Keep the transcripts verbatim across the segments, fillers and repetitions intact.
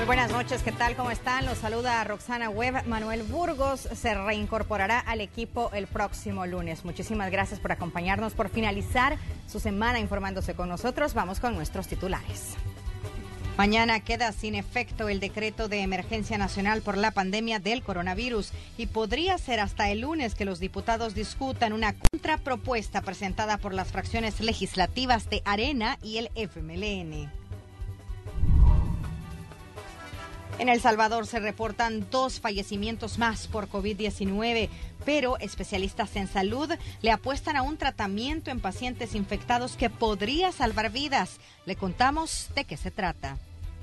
Buenas noches, ¿qué tal? ¿Cómo están? Los saluda Roxana Webb. Manuel Burgos se reincorporará al equipo el próximo lunes. Muchísimas gracias por acompañarnos, por finalizar su semana informándose con nosotros. Vamos con nuestros titulares. Mañana queda sin efecto el decreto de emergencia nacional por la pandemia del coronavirus y podría ser hasta el lunes que los diputados discutan una contrapropuesta presentada por las fracciones legislativas de Arena y el F M L N. En El Salvador se reportan dos fallecimientos más por COVID diecinueve, pero especialistas en salud le apuestan a un tratamiento en pacientes infectados que podría salvar vidas. Le contamos de qué se trata.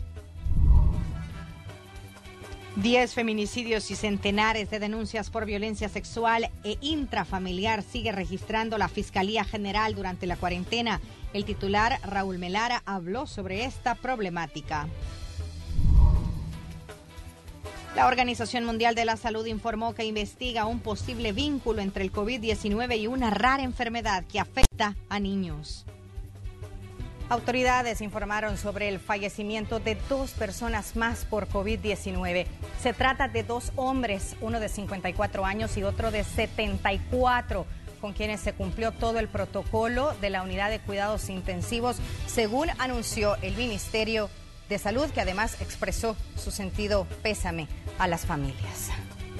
Diez feminicidios y centenares de denuncias por violencia sexual e intrafamiliar sigue registrando la Fiscalía General durante la cuarentena. El titular, Raúl Melara, habló sobre esta problemática. La Organización Mundial de la Salud informó que investiga un posible vínculo entre el COVID diecinueve y una rara enfermedad que afecta a niños. Autoridades informaron sobre el fallecimiento de dos personas más por COVID diecinueve. Se trata de dos hombres, uno de cincuenta y cuatro años y otro de setenta y cuatro, con quienes se cumplió todo el protocolo de la Unidad de Cuidados Intensivos, según anunció el Ministerio de Salud, que además expresó su sentido pésame a las familias.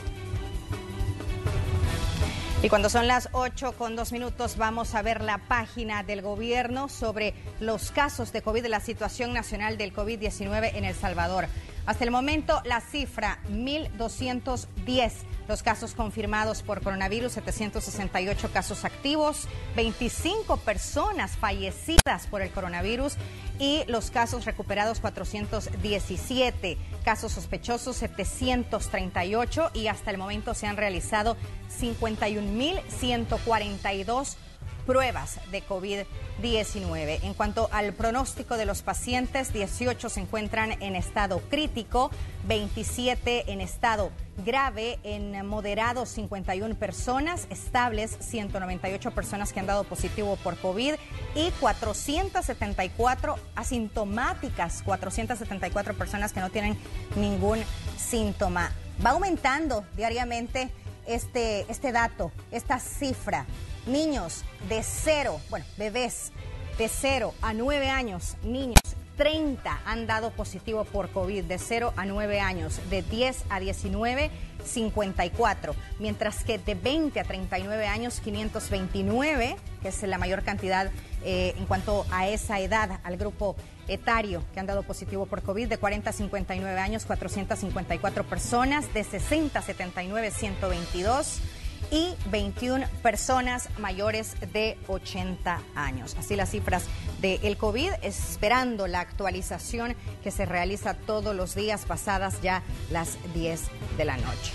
Y cuando son las ocho con dos minutos vamos a ver la página del gobierno sobre los casos de COVID, la situación nacional del COVID diecinueve en El Salvador. Hasta el momento la cifra mil doscientos diez, los casos confirmados por coronavirus, setecientos sesenta y ocho casos activos, veinticinco personas fallecidas por el coronavirus y los casos recuperados cuatrocientos diecisiete, casos sospechosos setecientos treinta y ocho y hasta el momento se han realizado cincuenta y un mil ciento cuarenta y dos pruebas de COVID diecinueve. En cuanto al pronóstico de los pacientes, dieciocho se encuentran en estado crítico, veintisiete en estado grave, en moderado cincuenta y una personas, estables ciento noventa y ocho personas que han dado positivo por COVID y cuatrocientas setenta y cuatro asintomáticas, cuatrocientas setenta y cuatro personas que no tienen ningún síntoma. Va aumentando diariamente este, este dato, esta cifra. Niños de cero, bueno, bebés de cero a nueve años, niños, treinta han dado positivo por COVID, de cero a nueve años, de diez a diecinueve, cincuenta y cuatro, mientras que de veinte a treinta y nueve años, quinientos veintinueve, que es la mayor cantidad eh, en cuanto a esa edad, al grupo etario que han dado positivo por COVID, de cuarenta a cincuenta y nueve años, cuatrocientas cincuenta y cuatro personas, de sesenta a setenta y nueve, ciento veintidós, y veintiuna personas mayores de ochenta años. Así las cifras del COVID, esperando la actualización que se realiza todos los días pasadas ya las diez de la noche.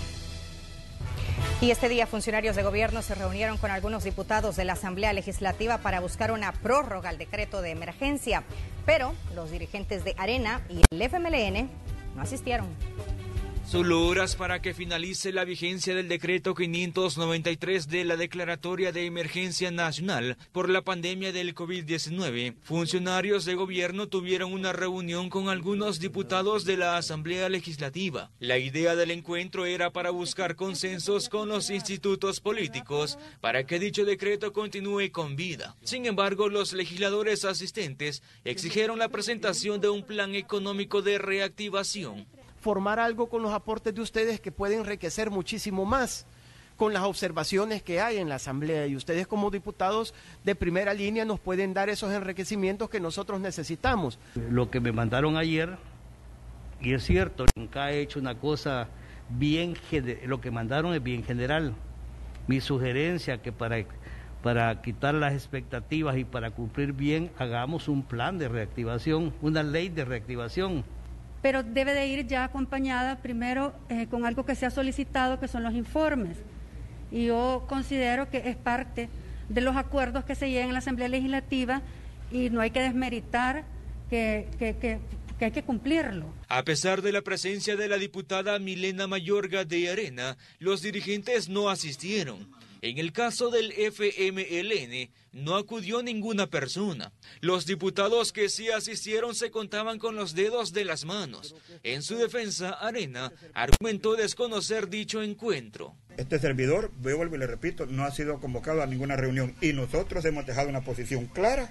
Y este día funcionarios de gobierno se reunieron con algunos diputados de la Asamblea Legislativa para buscar una prórroga al decreto de emergencia, pero los dirigentes de Arena y el F M L N no asistieron. Solo horas para que finalice la vigencia del decreto quinientos noventa y tres de la Declaratoria de Emergencia Nacional por la pandemia del COVID diecinueve, funcionarios de gobierno tuvieron una reunión con algunos diputados de la Asamblea Legislativa. La idea del encuentro era para buscar consensos con los institutos políticos para que dicho decreto continúe con vida. Sin embargo, los legisladores asistentes exigieron la presentación de un plan económico de reactivación. Formar algo con los aportes de ustedes que puede enriquecer muchísimo más con las observaciones que hay en la Asamblea, y ustedes como diputados de primera línea nos pueden dar esos enriquecimientos que nosotros necesitamos. Lo que me mandaron ayer, y es cierto, nunca he hecho una cosa bien, lo que mandaron es bien general. Mi sugerencia que para, para quitar las expectativas y para cumplir bien, hagamos un plan de reactivación, una ley de reactivación. Pero debe de ir ya acompañada primero eh, con algo que se ha solicitado, que son los informes. Y yo considero que es parte de los acuerdos que se llegan en la Asamblea Legislativa y no hay que desmeritar que, que, que, que hay que cumplirlo. A pesar de la presencia de la diputada Milena Mayorga de Arena, los dirigentes no asistieron. En el caso del F M L N, no acudió ninguna persona. Los diputados que sí asistieron se contaban con los dedos de las manos. En su defensa, Arena argumentó desconocer dicho encuentro. Este servidor, yo vuelvo y le repito, no ha sido convocado a ninguna reunión y nosotros hemos dejado una posición clara,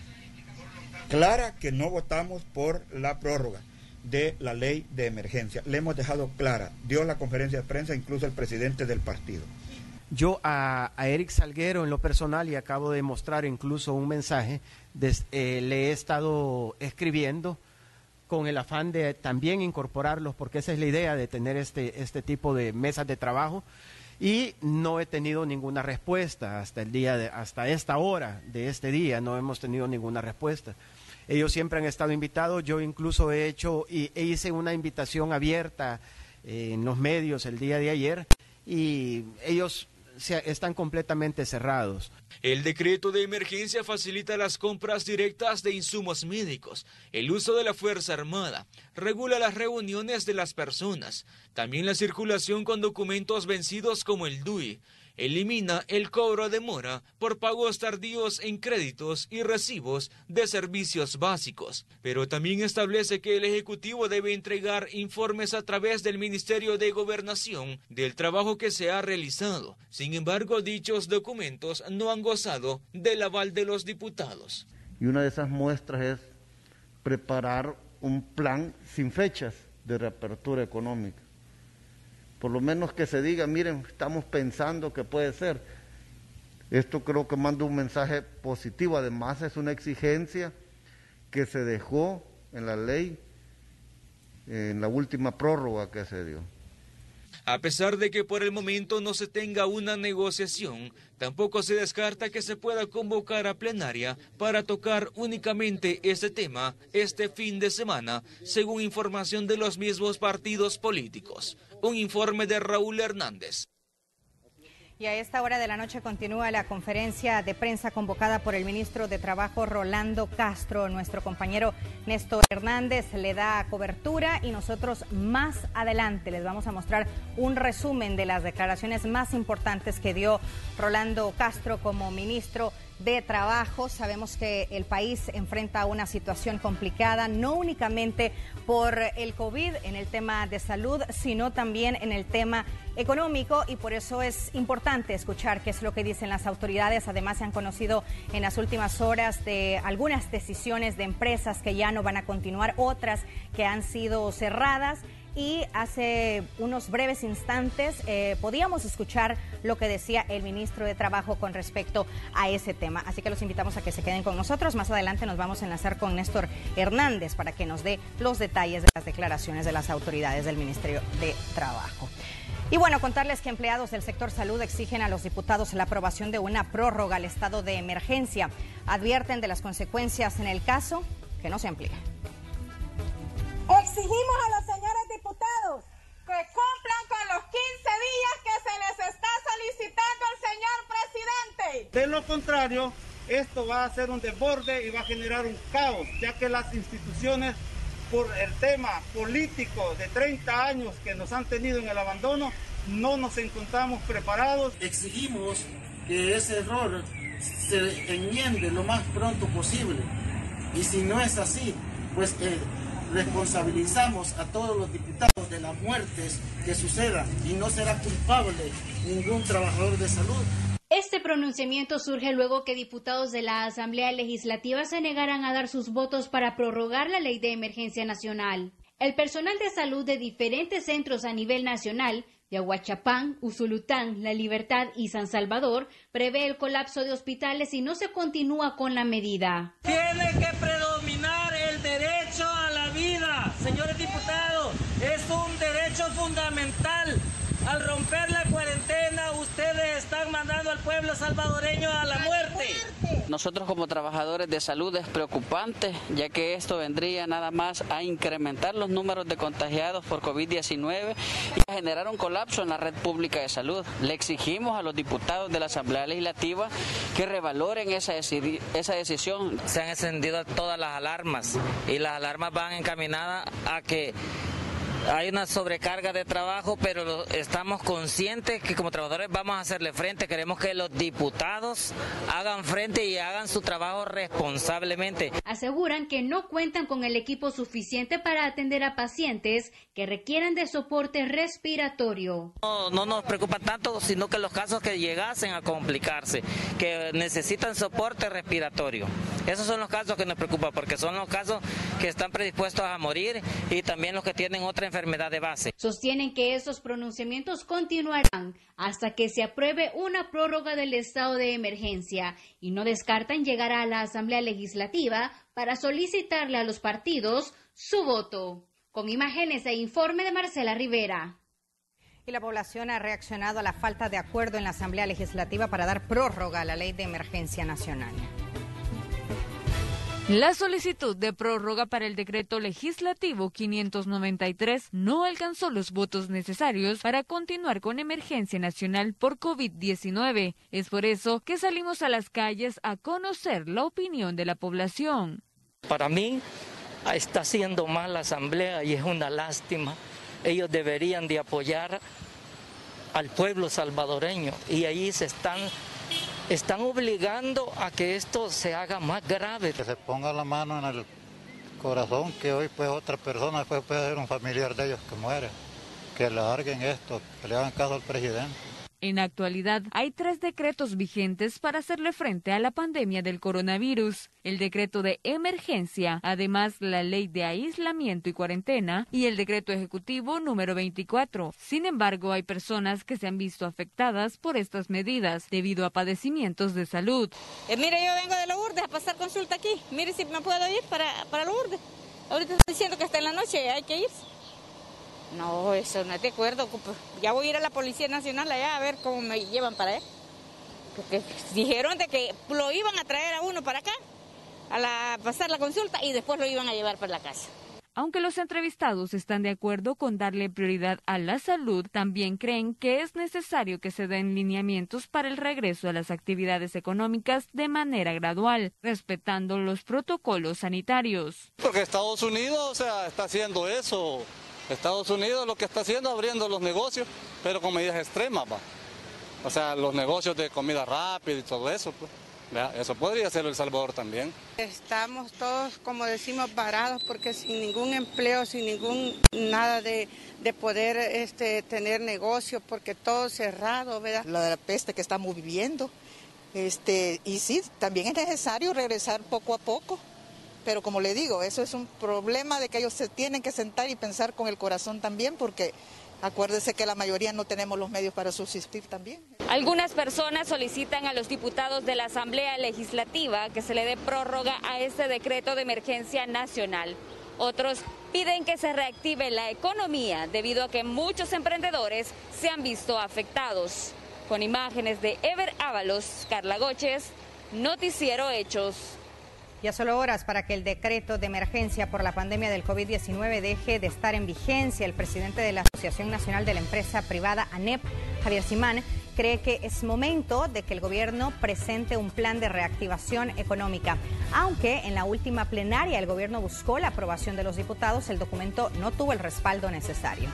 clara que no votamos por la prórroga de la ley de emergencia. Le hemos dejado clara, dio la conferencia de prensa incluso el presidente del partido. Yo a, a Eric Salguero en lo personal, y acabo de mostrar incluso un mensaje, des, eh, le he estado escribiendo con el afán de también incorporarlos, porque esa es la idea de tener este, este tipo de mesas de trabajo, y no he tenido ninguna respuesta hasta el día de, hasta esta hora de este día, no hemos tenido ninguna respuesta. Ellos siempre han estado invitados, yo incluso he hecho y e hice una invitación abierta eh, en los medios el día de ayer, y ellos están completamente cerrados. El decreto de emergencia facilita las compras directas de insumos médicos, el uso de la Fuerza Armada, regula las reuniones de las personas, también la circulación con documentos vencidos como el D U I, elimina el cobro de mora por pagos tardíos en créditos y recibos de servicios básicos, pero también establece que el Ejecutivo debe entregar informes a través del Ministerio de Gobernación del trabajo que se ha realizado. Sin embargo, dichos documentos no han gozado del aval de los diputados. Y una de esas muestras es preparar un plan sin fechas de reapertura económica. Por lo menos que se diga, miren, estamos pensando que puede ser. Esto creo que manda un mensaje positivo. Además, es una exigencia que se dejó en la ley, en la última prórroga que se dio. A pesar de que por el momento no se tenga una negociación, tampoco se descarta que se pueda convocar a plenaria para tocar únicamente este tema este fin de semana, según información de los mismos partidos políticos. Un informe de Raúl Hernández. Y a esta hora de la noche continúa la conferencia de prensa convocada por el ministro de Trabajo, Rolando Castro. Nuestro compañero Néstor Hernández le da cobertura y nosotros más adelante les vamos a mostrar un resumen de las declaraciones más importantes que dio Rolando Castro como ministro de Trabajo. Sabemos que el país enfrenta una situación complicada, no únicamente por el COVID en el tema de salud, sino también en el tema económico, y por eso es importante escuchar qué es lo que dicen las autoridades. Además, se han conocido en las últimas horas de algunas decisiones de empresas que ya no van a continuar, otras que han sido cerradas. Y hace unos breves instantes eh, podíamos escuchar lo que decía el ministro de Trabajo con respecto a ese tema. Así que los invitamos a que se queden con nosotros. Más adelante nos vamos a enlazar con Néstor Hernández para que nos dé los detalles de las declaraciones de las autoridades del Ministerio de Trabajo. Y bueno, contarles que empleados del sector salud exigen a los diputados la aprobación de una prórroga al estado de emergencia. Advierten de las consecuencias en el caso que no se amplíe. Exigimos a los señores diputados que cumplan con los quince días que se les está solicitando al señor presidente. De lo contrario, esto va a ser un desborde y va a generar un caos, ya que las instituciones, por el tema político de treinta años que nos han tenido en el abandono, no nos encontramos preparados. Exigimos que ese error se enmiende lo más pronto posible, y si no es así, pues eh, responsabilizamos a todos los diputados de las muertes que sucedan, y no será culpable ningún trabajador de salud. Este pronunciamiento surge luego que diputados de la Asamblea Legislativa se negaran a dar sus votos para prorrogar la Ley de Emergencia Nacional. El personal de salud de diferentes centros a nivel nacional, de Ahuachapán, Usulután, La Libertad y San Salvador, prevé el colapso de hospitales si no se continúa con la medida. Tiene que predominar el derecho a la vida, señores diputados. Es un derecho fundamental. Al romper la cuarentena, ustedes están mandando al pueblo salvadoreño a la muerte. Nosotros como trabajadores de salud es preocupante, ya que esto vendría nada más a incrementar los números de contagiados por COVID diecinueve y a generar un colapso en la red pública de salud. Le exigimos a los diputados de la Asamblea Legislativa que revaloren esa, esa decisión. Se han encendido todas las alarmas y las alarmas van encaminadas a que hay una sobrecarga de trabajo, pero estamos conscientes que como trabajadores vamos a hacerle frente. Queremos que los diputados hagan frente y hagan su trabajo responsablemente. Aseguran que no cuentan con el equipo suficiente para atender a pacientes que requieran de soporte respiratorio. No, no nos preocupa tanto, sino que los casos que llegasen a complicarse, que necesitan soporte respiratorio. Esos son los casos que nos preocupan, porque son los casos que están predispuestos a morir y también los que tienen otra enfermedad de base. Sostienen que estos pronunciamientos continuarán hasta que se apruebe una prórroga del estado de emergencia y no descartan llegar a la Asamblea Legislativa para solicitarle a los partidos su voto. Con imágenes e informe de Marcela Rivera. Y la población ha reaccionado a la falta de acuerdo en la Asamblea Legislativa para dar prórroga a la Ley de Emergencia Nacional. La solicitud de prórroga para el decreto legislativo quinientos noventa y tres no alcanzó los votos necesarios para continuar con emergencia nacional por COVID diecinueve. Es por eso que salimos a las calles a conocer la opinión de la población. Para mí está haciendo mal la Asamblea y es una lástima. Ellos deberían de apoyar al pueblo salvadoreño y ahí se están... Están obligando a que esto se haga más grave. Que se ponga la mano en el corazón, que hoy pues otra persona pues, puede ser un familiar de ellos que muere. Que larguen esto, que le hagan caso al presidente. En la actualidad, hay tres decretos vigentes para hacerle frente a la pandemia del coronavirus. El decreto de emergencia, además la ley de aislamiento y cuarentena y el decreto ejecutivo número veinticuatro. Sin embargo, hay personas que se han visto afectadas por estas medidas debido a padecimientos de salud. Eh, mire, yo vengo de Lourdes a pasar consulta aquí. Mire si me puedo ir para, para Lourdes. Ahorita están diciendo que hasta en la noche hay que irse. No, eso no es de acuerdo. Ya voy a ir a la Policía Nacional allá a ver cómo me llevan para allá. Porque dijeron de que lo iban a traer a uno para acá, a la, pasar la consulta y después lo iban a llevar para la casa. Aunque los entrevistados están de acuerdo con darle prioridad a la salud, también creen que es necesario que se den lineamientos para el regreso a las actividades económicas de manera gradual, respetando los protocolos sanitarios. Porque Estados Unidos, o sea, está haciendo eso. Estados Unidos lo que está haciendo, abriendo los negocios, pero con medidas extremas, va. O sea, los negocios de comida rápida y todo eso, pues. ¿Vea? Eso podría ser El Salvador también. Estamos todos, como decimos, varados porque sin ningún empleo, sin ningún nada de, de poder este, tener negocio, porque todo cerrado, ¿verdad? La de la peste que estamos viviendo. Este, y sí, también es necesario regresar poco a poco. Pero como le digo, eso es un problema de que ellos se tienen que sentar y pensar con el corazón también, porque acuérdese que la mayoría no tenemos los medios para subsistir también. Algunas personas solicitan a los diputados de la Asamblea Legislativa que se le dé prórroga a este decreto de emergencia nacional. Otros piden que se reactive la economía debido a que muchos emprendedores se han visto afectados. Con imágenes de Ever Ábalos, Carla Góchez, Noticiero Hechos. Ya solo horas para que el decreto de emergencia por la pandemia del COVID diecinueve deje de estar en vigencia. El presidente de la Asociación Nacional de la Empresa Privada, ANEP, Javier Simán, cree que es momento de que el gobierno presente un plan de reactivación económica. Aunque en la última plenaria el gobierno buscó la aprobación de los diputados, el documento no tuvo el respaldo necesario.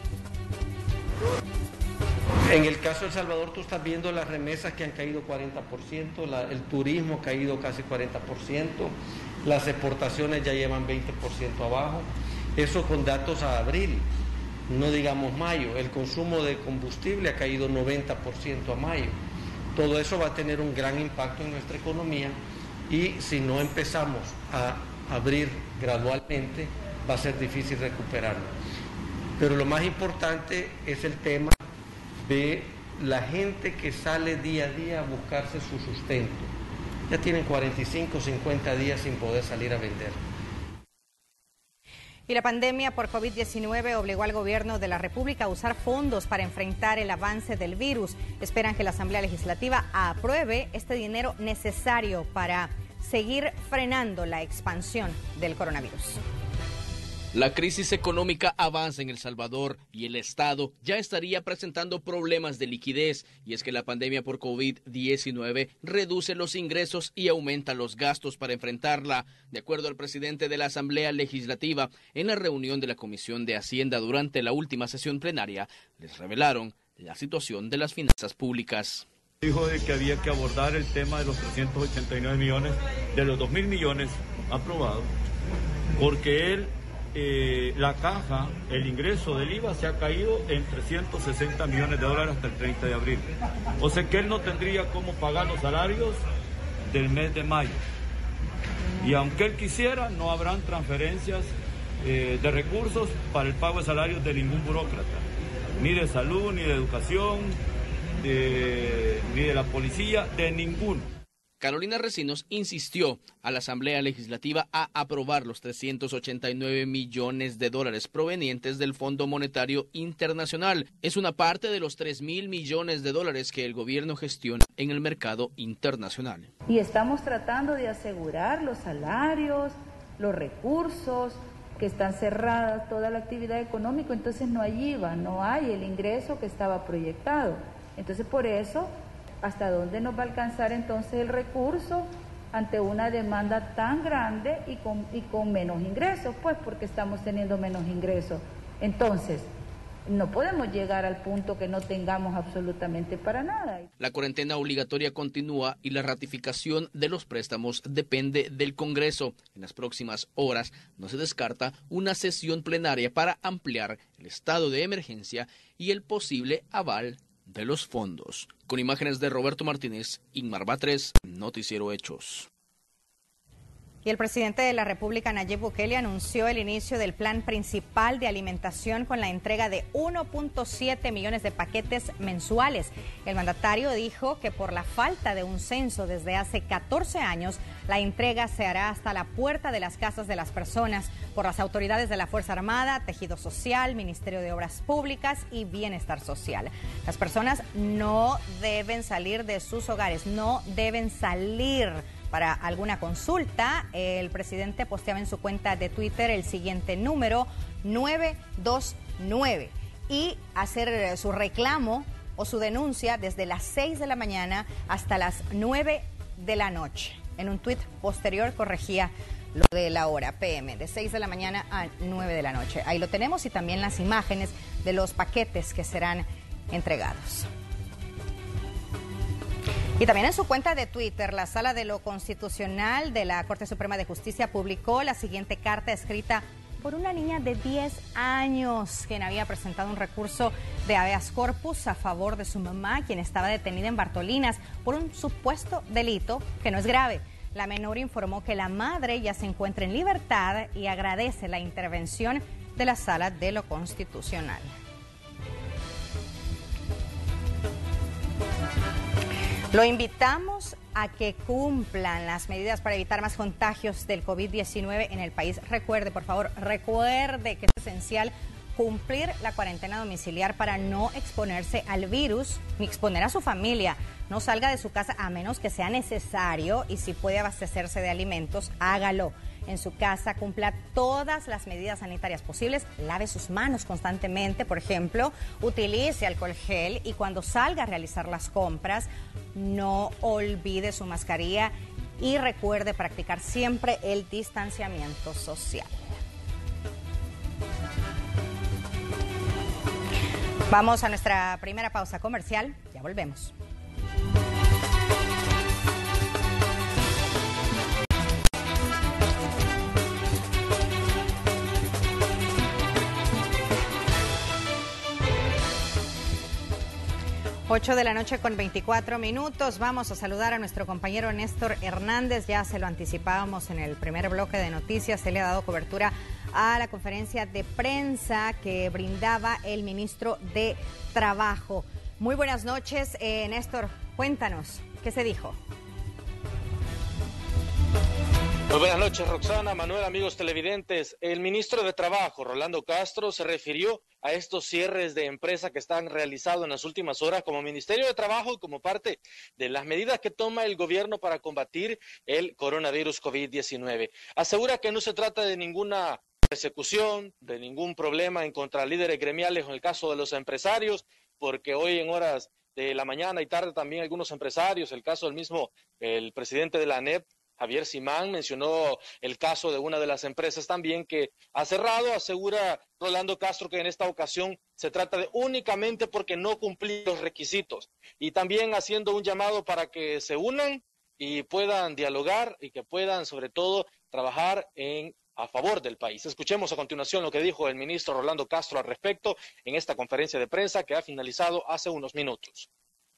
En el caso de El Salvador, tú estás viendo las remesas que han caído cuarenta por ciento, la, el turismo ha caído casi cuarenta por ciento, las exportaciones ya llevan veinte por ciento abajo. Eso con datos a abril, no digamos mayo. El consumo de combustible ha caído noventa por ciento a mayo. Todo eso va a tener un gran impacto en nuestra economía y si no empezamos a abrir gradualmente, va a ser difícil recuperarlo. Pero lo más importante es el tema de la gente que sale día a día a buscarse su sustento. Ya tienen cuarenta y cinco, cincuenta días sin poder salir a vender. Y la pandemia por COVID diecinueve obligó al gobierno de la República a usar fondos para enfrentar el avance del virus. Esperan que la Asamblea Legislativa apruebe este dinero necesario para seguir frenando la expansión del coronavirus. La crisis económica avanza en El Salvador y el Estado ya estaría presentando problemas de liquidez, y es que la pandemia por COVID diecinueve reduce los ingresos y aumenta los gastos para enfrentarla. De acuerdo al presidente de la Asamblea Legislativa, en la reunión de la Comisión de Hacienda durante la última sesión plenaria, les revelaron la situación de las finanzas públicas. Dijo de que había que abordar el tema de los trescientos ochenta y nueve millones, de los dos mil millones aprobados, porque él... Eh, la caja, el ingreso del I V A se ha caído en trescientos sesenta millones de dólares hasta el treinta de abril. O sea que él no tendría cómo pagar los salarios del mes de mayo. Y aunque él quisiera, no habrán transferencias eh, de recursos para el pago de salarios de ningún burócrata, ni de salud, ni de educación, de, ni de la policía, de ninguno. Carolina Recinos insistió a la Asamblea Legislativa a aprobar los trescientos ochenta y nueve millones de dólares provenientes del Fondo Monetario Internacional. Es una parte de los tres mil millones de dólares que el gobierno gestiona en el mercado internacional. Y estamos tratando de asegurar los salarios, los recursos, que están cerradas toda la actividad económica, entonces no hay I V A, no hay el ingreso que estaba proyectado. Entonces por eso... ¿hasta dónde nos va a alcanzar entonces el recurso ante una demanda tan grande y con, y con menos ingresos? Pues porque estamos teniendo menos ingresos. Entonces, no podemos llegar al punto que no tengamos absolutamente para nada. La cuarentena obligatoria continúa y la ratificación de los préstamos depende del Congreso. En las próximas horas no se descarta una sesión plenaria para ampliar el estado de emergencia y el posible aval de los fondos. Con imágenes de Roberto Martínez, Inmar Batres, Noticiero Hechos. Y el presidente de la República, Nayib Bukele, anunció el inicio del plan principal de alimentación con la entrega de uno punto siete millones de paquetes mensuales. El mandatario dijo que por la falta de un censo desde hace catorce años, la entrega se hará hasta la puerta de las casas de las personas por las autoridades de la Fuerza Armada, Tejido Social, Ministerio de Obras Públicas y Bienestar Social. Las personas no deben salir de sus hogares, no deben salir. Para alguna consulta, el presidente posteaba en su cuenta de Twitter el siguiente número, nueve dos nueve, y hacer su reclamo o su denuncia desde las seis de la mañana hasta las nueve de la noche. En un tuit posterior corregía lo de la hora P M, de seis de la mañana a nueve de la noche. Ahí lo tenemos, y también las imágenes de los paquetes que serán entregados. Y también en su cuenta de Twitter, la Sala de lo Constitucional de la Corte Suprema de Justicia publicó la siguiente carta escrita por una niña de diez años, quien había presentado un recurso de habeas corpus a favor de su mamá, quien estaba detenida en Bartolinas por un supuesto delito que no es grave. La menor informó que la madre ya se encuentra en libertad y agradece la intervención de la Sala de lo Constitucional. Lo invitamos a que cumplan las medidas para evitar más contagios del COVID diecinueve en el país. Recuerde, por favor, recuerde que es esencial cumplir la cuarentena domiciliar para no exponerse al virus ni exponer a su familia. No salga de su casa a menos que sea necesario, y si puede abastecerse de alimentos, hágalo. En su casa cumpla todas las medidas sanitarias posibles, lave sus manos constantemente, por ejemplo, utilice alcohol gel, y cuando salga a realizar las compras, no olvide su mascarilla y recuerde practicar siempre el distanciamiento social. Vamos a nuestra primera pausa comercial, ya volvemos. ocho de la noche con veinticuatro minutos. Vamos a saludar a nuestro compañero Néstor Hernández. Ya se lo anticipábamos en el primer bloque de noticias. Se le ha dado cobertura a la conferencia de prensa que brindaba el ministro de Trabajo. Muy buenas noches, eh, Néstor. Cuéntanos, ¿qué se dijo? Muy buenas noches, Roxana, Manuel, amigos televidentes. El ministro de Trabajo, Rolando Castro, se refirió a estos cierres de empresa que están realizados en las últimas horas como Ministerio de Trabajo y como parte de las medidas que toma el gobierno para combatir el coronavirus COVID diecinueve. Asegura que no se trata de ninguna persecución, de ningún problema en contra líderes gremiales o en el caso de los empresarios, porque hoy en horas de la mañana y tarde también algunos empresarios, el caso del mismo, el presidente de la A N E P, Javier Simán, mencionó el caso de una de las empresas también que ha cerrado. Asegura Rolando Castro que en esta ocasión se trata de únicamente porque no cumplían los requisitos. Y también haciendo un llamado para que se unan y puedan dialogar y que puedan sobre todo trabajar en a favor del país. Escuchemos a continuación lo que dijo el ministro Rolando Castro al respecto en esta conferencia de prensa que ha finalizado hace unos minutos.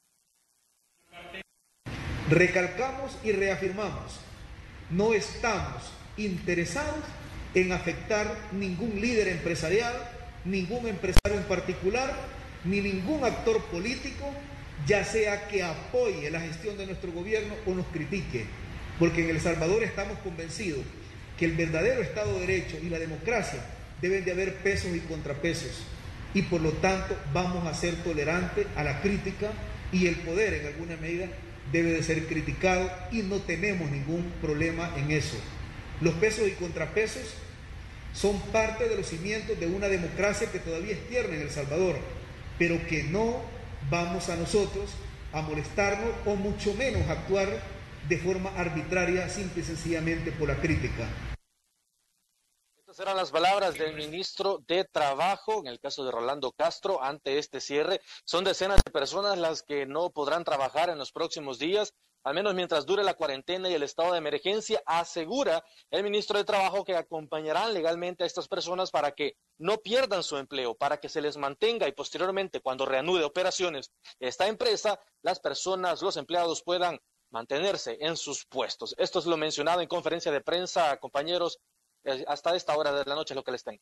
Recalcamos y reafirmamos, no estamos interesados en afectar ningún líder empresarial, ningún empresario en particular, ni ningún actor político, ya sea que apoye la gestión de nuestro gobierno o nos critique, porque en El Salvador estamos convencidos que el verdadero Estado de Derecho y la democracia deben de haber pesos y contrapesos, y por lo tanto vamos a ser tolerantes a la crítica, y el poder en alguna medida debe de ser criticado y no tenemos ningún problema en eso. Los pesos y contrapesos son parte de los cimientos de una democracia que todavía es tierna en El Salvador, pero que no vamos a nosotros a molestarnos o mucho menos a actuar de forma arbitraria, simple y sencillamente por la crítica. Estas eran las palabras del ministro de Trabajo, en el caso de Rolando Castro, ante este cierre. Son decenas de personas las que no podrán trabajar en los próximos días, al menos mientras dure la cuarentena y el estado de emergencia. Asegura el ministro de Trabajo que acompañarán legalmente a estas personas para que no pierdan su empleo, para que se les mantenga y posteriormente, cuando reanude operaciones esta empresa, las personas, los empleados puedan mantenerse en sus puestos. Esto es lo mencionado en conferencia de prensa, compañeros. Hasta esta hora de la noche es lo que les tengo.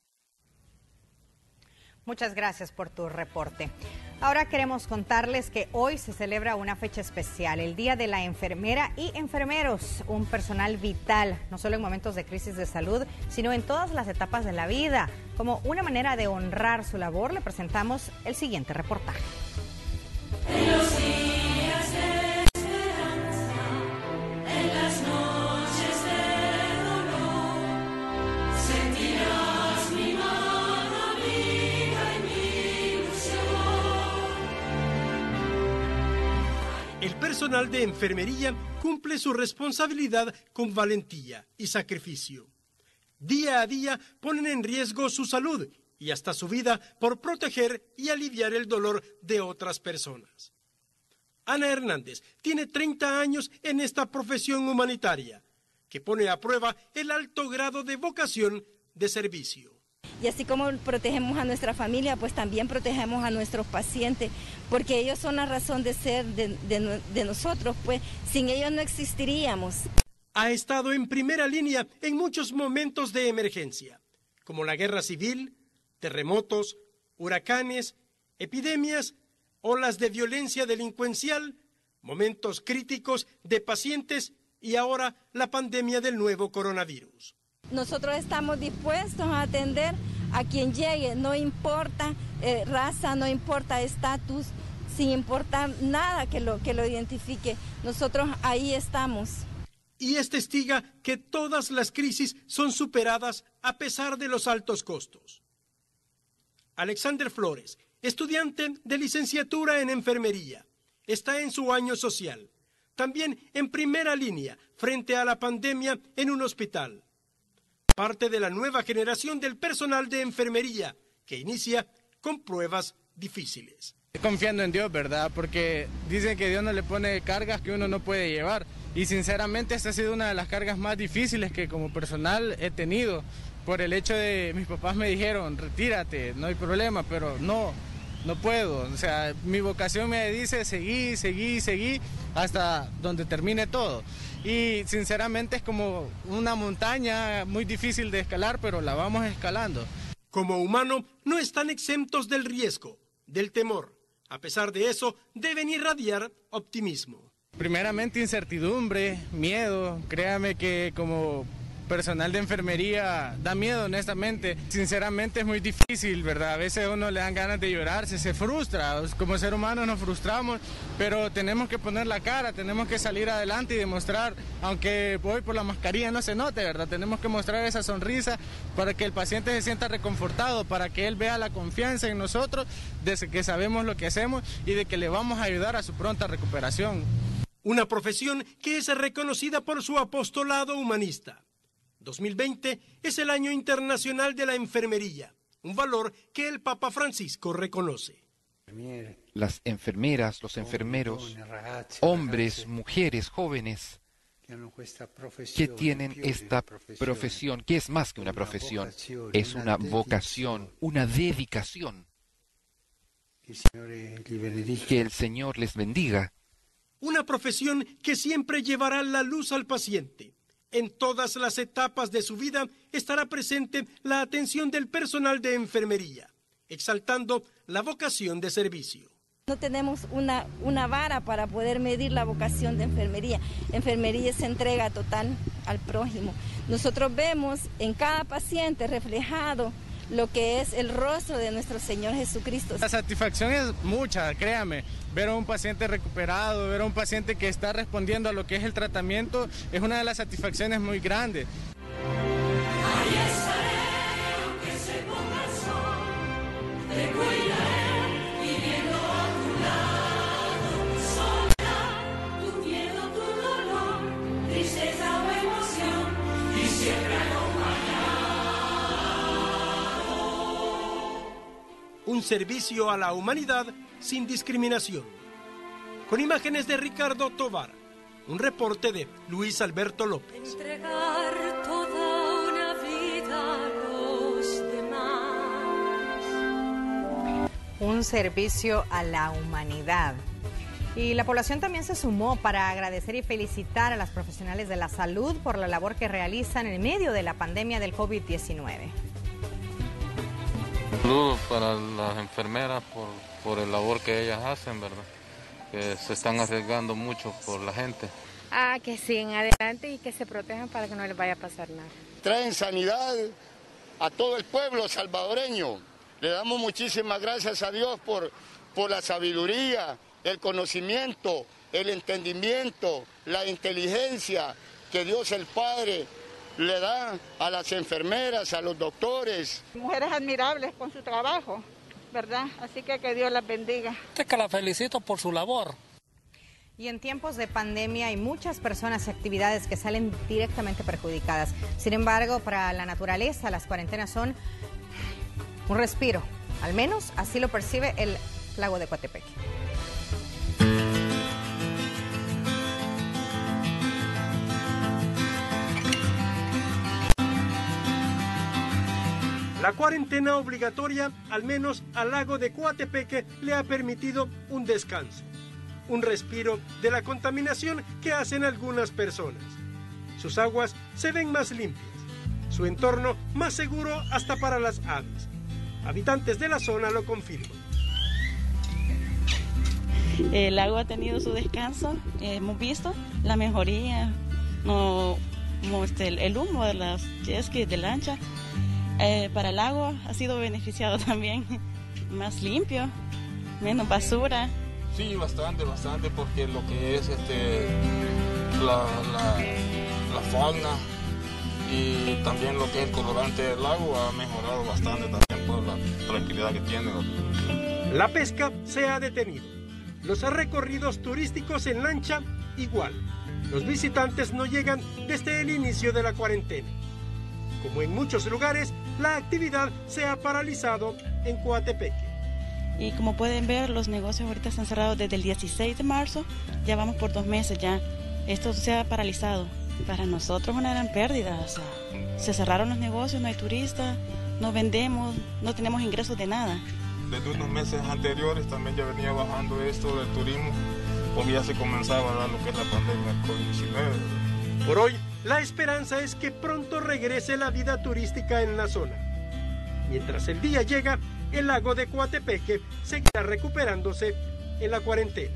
Muchas gracias por tu reporte. Ahora queremos contarles que hoy se celebra una fecha especial, el Día de la Enfermera y Enfermeros, un personal vital, no solo en momentos de crisis de salud, sino en todas las etapas de la vida. Como una manera de honrar su labor, le presentamos el siguiente reportaje. En los días de esperanza, en las noches de dolor, sentirás mi mano amiga y mi ilusión. El personal de enfermería cumple su responsabilidad con valentía y sacrificio. Día a día ponen en riesgo su salud y hasta su vida por proteger y aliviar el dolor de otras personas. Ana Hernández tiene treinta años en esta profesión humanitaria, que pone a prueba el alto grado de vocación de servicio. Y así como protegemos a nuestra familia, pues también protegemos a nuestros pacientes, porque ellos son la razón de ser de, de, de nosotros, pues sin ellos no existiríamos. Ha estado en primera línea en muchos momentos de emergencia, como la guerra civil, terremotos, huracanes, epidemias, olas de violencia delincuencial, momentos críticos de pacientes y ahora la pandemia del nuevo coronavirus. Nosotros estamos dispuestos a atender a quien llegue, no importa eh, raza, no importa estatus, sin importar nada que lo, que lo identifique. Nosotros ahí estamos. Y es testiga que todas las crisis son superadas a pesar de los altos costos. Alexander Flores, estudiante de licenciatura en enfermería, está en su año social, también en primera línea frente a la pandemia en un hospital. Parte de la nueva generación del personal de enfermería que inicia con pruebas difíciles. Confiando en Dios, ¿verdad? Porque dicen que Dios no le pone cargas que uno no puede llevar. Y sinceramente esta ha sido una de las cargas más difíciles que como personal he tenido. Por el hecho de, mis papás me dijeron, retírate, no hay problema, pero no, no puedo. O sea, mi vocación me dice seguí, seguí, seguí, hasta donde termine todo. Y sinceramente es como una montaña muy difícil de escalar, pero la vamos escalando. Como humano, no están exentos del riesgo, del temor. A pesar de eso, deben irradiar optimismo. Primeramente incertidumbre, miedo. Créame que como personal de enfermería da miedo, honestamente. Sinceramente es muy difícil, ¿verdad? A veces a uno le dan ganas de llorar, se, se frustra. Como ser humano nos frustramos, pero tenemos que poner la cara, tenemos que salir adelante y demostrar, aunque hoy por la mascarilla no se note, ¿verdad? Tenemos que mostrar esa sonrisa para que el paciente se sienta reconfortado, para que él vea la confianza en nosotros, de que sabemos lo que hacemos y de que le vamos a ayudar a su pronta recuperación. Una profesión que es reconocida por su apostolado humanista. dos mil veinte es el año internacional de la enfermería, un valor que el Papa Francisco reconoce. Las enfermeras, los enfermeros, hombres, mujeres, jóvenes, que tienen esta profesión, que es más que una profesión, es una vocación, una dedicación. Que el Señor les bendiga. Una profesión que siempre llevará la luz al paciente. En todas las etapas de su vida estará presente la atención del personal de enfermería, exaltando la vocación de servicio. No tenemos una, una vara para poder medir la vocación de enfermería. Enfermería es entrega total al prójimo. Nosotros vemos en cada paciente reflejado lo que es el rostro de nuestro Señor Jesucristo. La satisfacción es mucha, créame. Ver a un paciente recuperado, ver a un paciente que está respondiendo a lo que es el tratamiento, es una de las satisfacciones muy grandes. Ahí estaré, aunque se ponga el sol, te cuidaré, viviendo a tu lado, sola, tu miedo, tu dolor, tristeza o emoción, y siempre acompañado. Un servicio a la humanidad sin discriminación. Con imágenes de Ricardo Tovar, un reporte de Luis Alberto López. Entregar toda una vida a los demás. Un servicio a la humanidad. Y la población también se sumó para agradecer y felicitar a las profesionales de la salud por la labor que realizan en medio de la pandemia del COVID diecinueve. Saludos para las enfermeras por, por el labor que ellas hacen, ¿verdad? Que se están arriesgando mucho por la gente. Ah, que sigan adelante y que se protejan para que no les vaya a pasar nada. Traen sanidad a todo el pueblo salvadoreño. Le damos muchísimas gracias a Dios por, por la sabiduría, el conocimiento, el entendimiento, la inteligencia que Dios el Padre le da a las enfermeras, a los doctores. Mujeres admirables con su trabajo, ¿verdad? Así que que Dios las bendiga. Es que la felicito por su labor. Y en tiempos de pandemia hay muchas personas y actividades que salen directamente perjudicadas. Sin embargo, para la naturaleza, las cuarentenas son un respiro. Al menos así lo percibe el lago de Coatepeque. La cuarentena obligatoria, al menos al lago de Coatepeque, le ha permitido un descanso, un respiro de la contaminación que hacen algunas personas. Sus aguas se ven más limpias, su entorno más seguro hasta para las aves. Habitantes de la zona lo confirman. El lago ha tenido su descanso, eh, hemos visto la mejoría, no, como este, el, el humo de las jet skis, de lancha. Eh, para el agua ha sido beneficiado también, más limpio, menos basura. Sí, bastante, bastante, porque lo que es este, la, la, la fauna y también lo que es el colorante del lago ha mejorado bastante también por la tranquilidad que tiene. La pesca se ha detenido. Los recorridos turísticos en lancha igual. Los visitantes no llegan desde el inicio de la cuarentena. Como en muchos lugares, la actividad se ha paralizado en Coatepeque. Y como pueden ver, los negocios ahorita están cerrados desde el dieciséis de marzo, ya vamos por dos meses ya. Esto se ha paralizado. Para nosotros una gran pérdida, o sea, se cerraron los negocios, no hay turistas, no vendemos, no tenemos ingresos de nada. Desde unos meses anteriores también ya venía bajando esto del turismo, porque ya se comenzaba a dar lo que es la pandemia del COVID diecinueve. Por hoy, la esperanza es que pronto regrese la vida turística en la zona. Mientras el día llega, el lago de Coatepeque seguirá recuperándose en la cuarentena.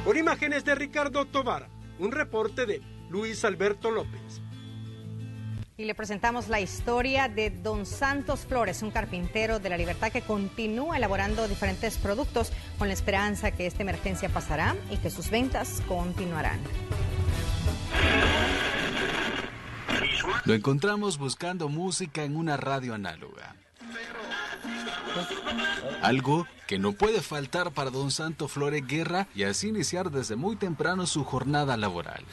Con imágenes de Ricardo Tobar, un reporte de Luis Alberto López. Y le presentamos la historia de Don Santos Flores, un carpintero de La Libertad que continúa elaborando diferentes productos con la esperanza que esta emergencia pasará y que sus ventas continuarán. Lo encontramos buscando música en una radio análoga. Algo que no puede faltar para Don Santos Flores Guerra y así iniciar desde muy temprano su jornada laboral.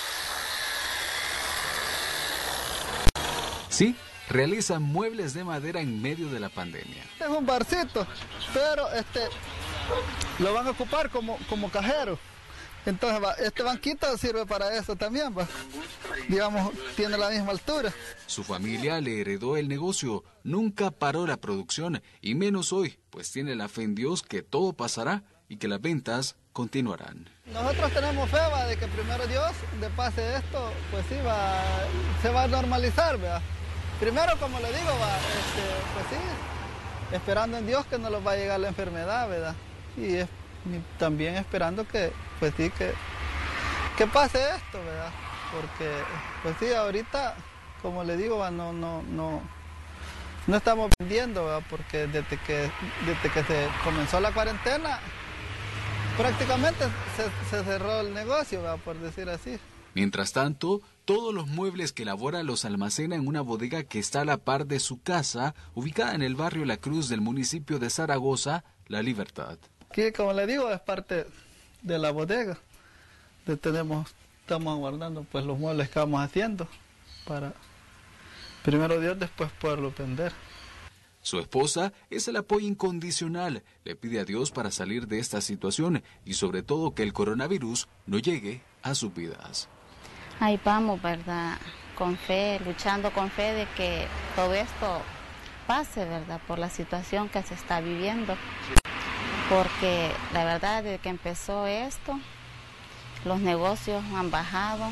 Sí, realiza muebles de madera en medio de la pandemia. Es un barcito, pero este lo van a ocupar como, como cajero. Entonces, va, este banquito sirve para eso también, va. Digamos, tiene la misma altura. Su familia le heredó el negocio, nunca paró la producción, y menos hoy, pues tiene la fe en Dios que todo pasará y que las ventas continuarán. Nosotros tenemos fe, va, de que primero Dios, de pase esto, pues sí, va, se va a normalizar, ¿verdad? Primero, como le digo, va, este, pues sí, esperando en Dios que no nos va a llegar la enfermedad, ¿verdad? Y, es, y también esperando que, pues sí, que, que pase esto, ¿verdad? Porque, pues sí, ahorita, como le digo, va, no, no, no, no estamos vendiendo, ¿verdad? Porque desde que, desde que se comenzó la cuarentena, prácticamente se, se cerró el negocio, ¿verdad? Por decir así. Mientras tanto, todos los muebles que elabora los almacena en una bodega que está a la par de su casa, ubicada en el barrio La Cruz del municipio de Zaragoza, La Libertad. Que, como le digo, es parte de la bodega. De tenemos, estamos guardando pues los muebles que vamos haciendo para, primero Dios, después poderlo vender. Su esposa es el apoyo incondicional. Le pide a Dios para salir de esta situación y sobre todo que el coronavirus no llegue a sus vidas. Ahí vamos, ¿verdad? Con fe, luchando con fe de que todo esto pase, ¿verdad? Por la situación que se está viviendo. Porque la verdad, desde que empezó esto, los negocios han bajado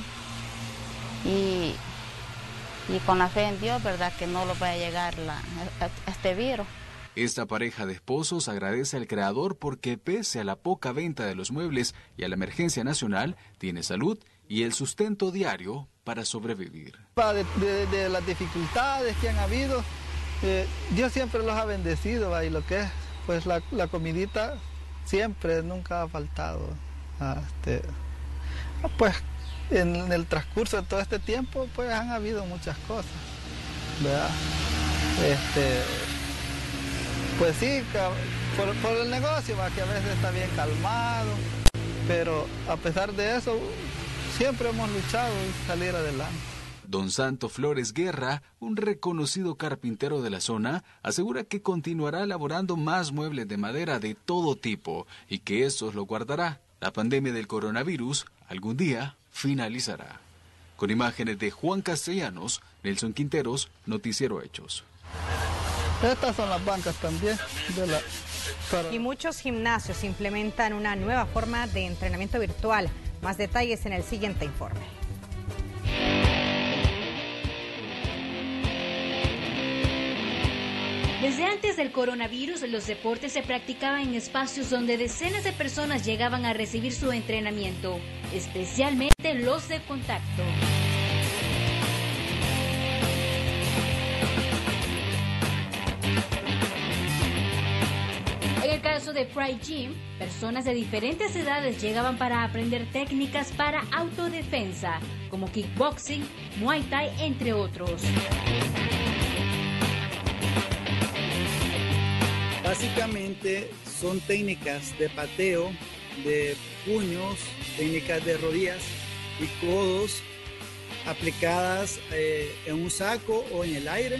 y, y con la fe en Dios, ¿verdad? Que no lo vaya a llegar la, este virus. Esta pareja de esposos agradece al Creador porque pese a la poca venta de los muebles y a la emergencia nacional, tiene salud y el sustento diario para sobrevivir. De, de, de las dificultades que han habido, eh, Dios siempre los ha bendecido, ¿va? Y lo que es, pues la, la comidita siempre, nunca ha faltado. Ah, este, pues en, en el transcurso de todo este tiempo, pues han habido muchas cosas, ¿verdad? Este, pues sí, por, por el negocio, ¿va? Que a veces está bien calmado, pero a pesar de eso, siempre hemos luchado y salir adelante. Don Santos Flores Guerra, un reconocido carpintero de la zona, asegura que continuará elaborando más muebles de madera de todo tipo y que eso lo guardará. La pandemia del coronavirus algún día finalizará. Con imágenes de Juan Castellanos, Nelson Quinteros, Noticiero Hechos. Estas son las bancas también. De la, para... Y muchos gimnasios implementan una nueva forma de entrenamiento virtual. Más detalles en el siguiente informe. Desde antes del coronavirus, los deportes se practicaban en espacios donde decenas de personas llegaban a recibir su entrenamiento, especialmente los de contacto. En el caso de Pride Gym, personas de diferentes edades llegaban para aprender técnicas para autodefensa, como kickboxing, muay thai, entre otros. Básicamente son técnicas de pateo, de puños, técnicas de rodillas y codos aplicadas eh, en un saco o en el aire.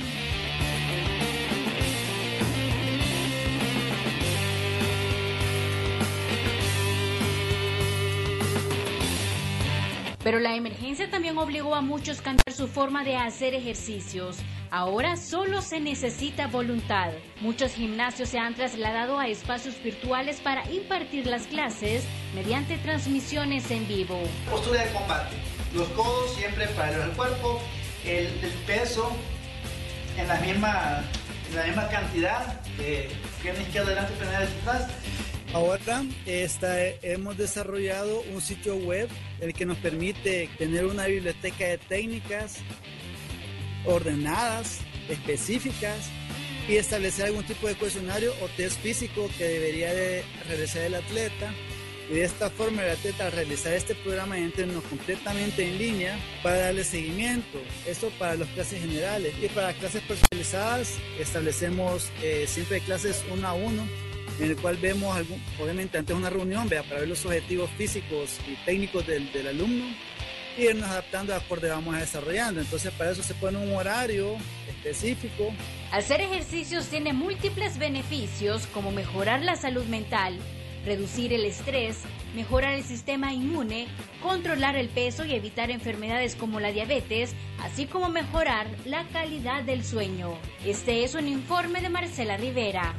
Pero la emergencia también obligó a muchos a cambiar su forma de hacer ejercicios. Ahora solo se necesita voluntad. Muchos gimnasios se han trasladado a espacios virtuales para impartir las clases mediante transmisiones en vivo. Postura de combate. Los codos siempre paralelos al cuerpo, el, el peso en la misma, en la misma cantidad, eh, pierna izquierda adelante, pierna derecha atrás. Ahora esta, hemos desarrollado un sitio web el que nos permite tener una biblioteca de técnicas ordenadas, específicas, y establecer algún tipo de cuestionario o test físico que debería de realizar el atleta. Y de esta forma el atleta, al realizar este programa, entra completamente en línea para darle seguimiento. Esto para las clases generales. Y para clases personalizadas establecemos eh, siempre clases uno a uno, en el cual vemos, algún, obviamente antes de una reunión, vea, para ver los objetivos físicos y técnicos del, del alumno, y irnos adaptando de acuerdo a vamos desarrollando. Entonces para eso se pone un horario específico. Hacer ejercicios tiene múltiples beneficios, como mejorar la salud mental, reducir el estrés, mejorar el sistema inmune, controlar el peso y evitar enfermedades como la diabetes, así como mejorar la calidad del sueño. Este es un informe de Marcela Rivera.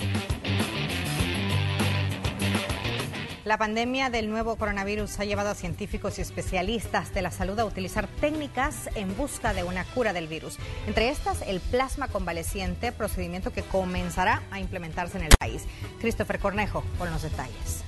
La pandemia del nuevo coronavirus ha llevado a científicos y especialistas de la salud a utilizar técnicas en busca de una cura del virus. Entre estas, el plasma convaleciente, procedimiento que comenzará a implementarse en el país. Christopher Cornejo con los detalles.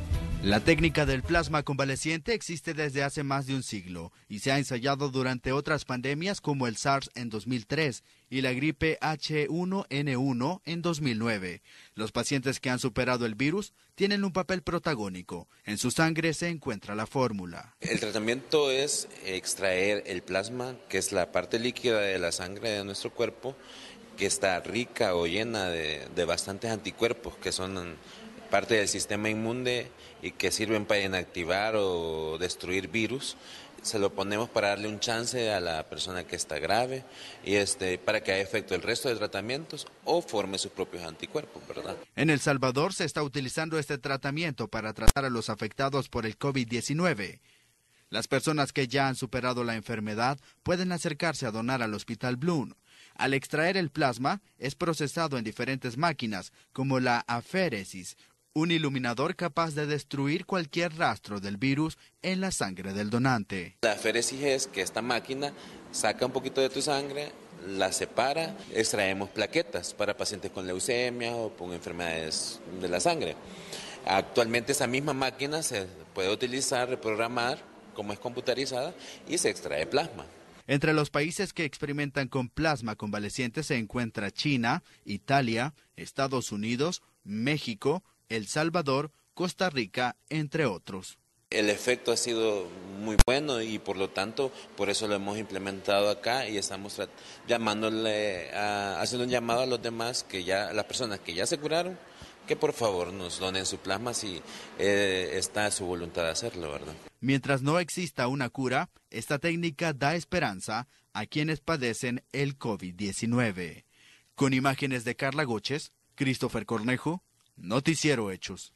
La técnica del plasma convaleciente existe desde hace más de un siglo y se ha ensayado durante otras pandemias como el SARS en dos mil tres y la gripe H uno N uno en dos mil nueve. Los pacientes que han superado el virus tienen un papel protagónico. En su sangre se encuentra la fórmula. El tratamiento es extraer el plasma, que es la parte líquida de la sangre de nuestro cuerpo, que está rica o llena de, de bastantes anticuerpos que son parte del sistema inmune y que sirven para inactivar o destruir virus. Se lo ponemos para darle un chance a la persona que está grave y este para que haga efecto el resto de tratamientos o forme sus propios anticuerpos, ¿verdad? En El Salvador se está utilizando este tratamiento para tratar a los afectados por el COVID diecinueve. Las personas que ya han superado la enfermedad pueden acercarse a donar al Hospital Bloom. Al extraer el plasma, es procesado en diferentes máquinas, como la aféresis, un iluminador capaz de destruir cualquier rastro del virus en la sangre del donante. La aféresis es que esta máquina saca un poquito de tu sangre, la separa, extraemos plaquetas para pacientes con leucemia o con enfermedades de la sangre. Actualmente esa misma máquina se puede utilizar, reprogramar, como es computarizada, y se extrae plasma. Entre los países que experimentan con plasma convaleciente se encuentra China, Italia, Estados Unidos, México, El Salvador, Costa Rica, entre otros. El efecto ha sido muy bueno y por lo tanto por eso lo hemos implementado acá y estamos llamándole a, haciendo un llamado a los demás, que ya las personas que ya se curaron, que por favor nos donen su plasma si eh, está a su voluntad de hacerlo, ¿verdad? Mientras no exista una cura, esta técnica da esperanza a quienes padecen el COVID diecinueve. Con imágenes de Carla Goches, Christopher Cornejo, Noticiero Hechos.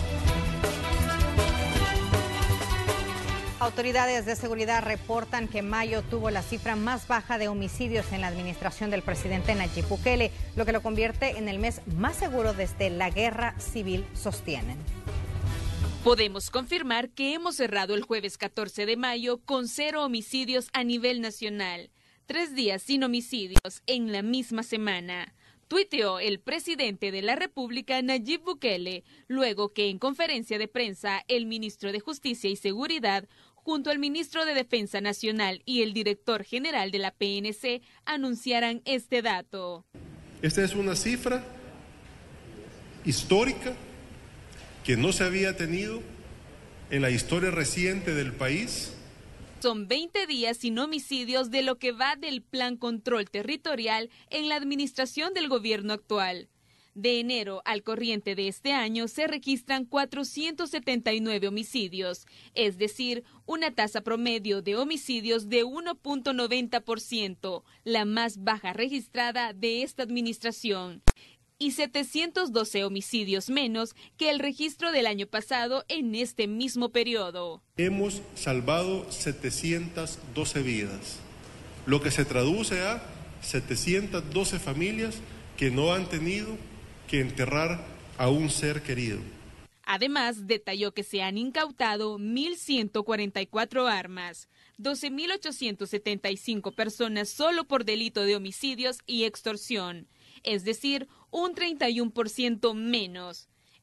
Autoridades de seguridad reportan que mayo tuvo la cifra más baja de homicidios en la administración del presidente Nayib Bukele, lo que lo convierte en el mes más seguro desde la guerra civil, sostienen. Podemos confirmar que hemos cerrado el jueves catorce de mayo con cero homicidios a nivel nacional. Tres días sin homicidios en la misma semana. Tuiteó el presidente de la República, Nayib Bukele, luego que en conferencia de prensa el ministro de Justicia y Seguridad, junto al ministro de Defensa Nacional y el director general de la P N C, anunciaran este dato. Esta es una cifra histórica que no se había tenido en la historia reciente del país. Son veinte días sin homicidios de lo que va del Plan Control Territorial en la administración del gobierno actual. De enero al corriente de este año se registran cuatrocientos setenta y nueve homicidios, es decir, una tasa promedio de homicidios de uno punto noventa por ciento, la más baja registrada de esta administración, y setecientos doce homicidios menos que el registro del año pasado en este mismo periodo. Hemos salvado setecientas doce vidas, lo que se traduce a setecientas doce familias que no han tenido que enterrar a un ser querido. Además, detalló que se han incautado mil ciento cuarenta y cuatro armas, doce mil ochocientos setenta y cinco personas solo por delito de homicidios y extorsión, es decir, un treinta y uno por ciento menos.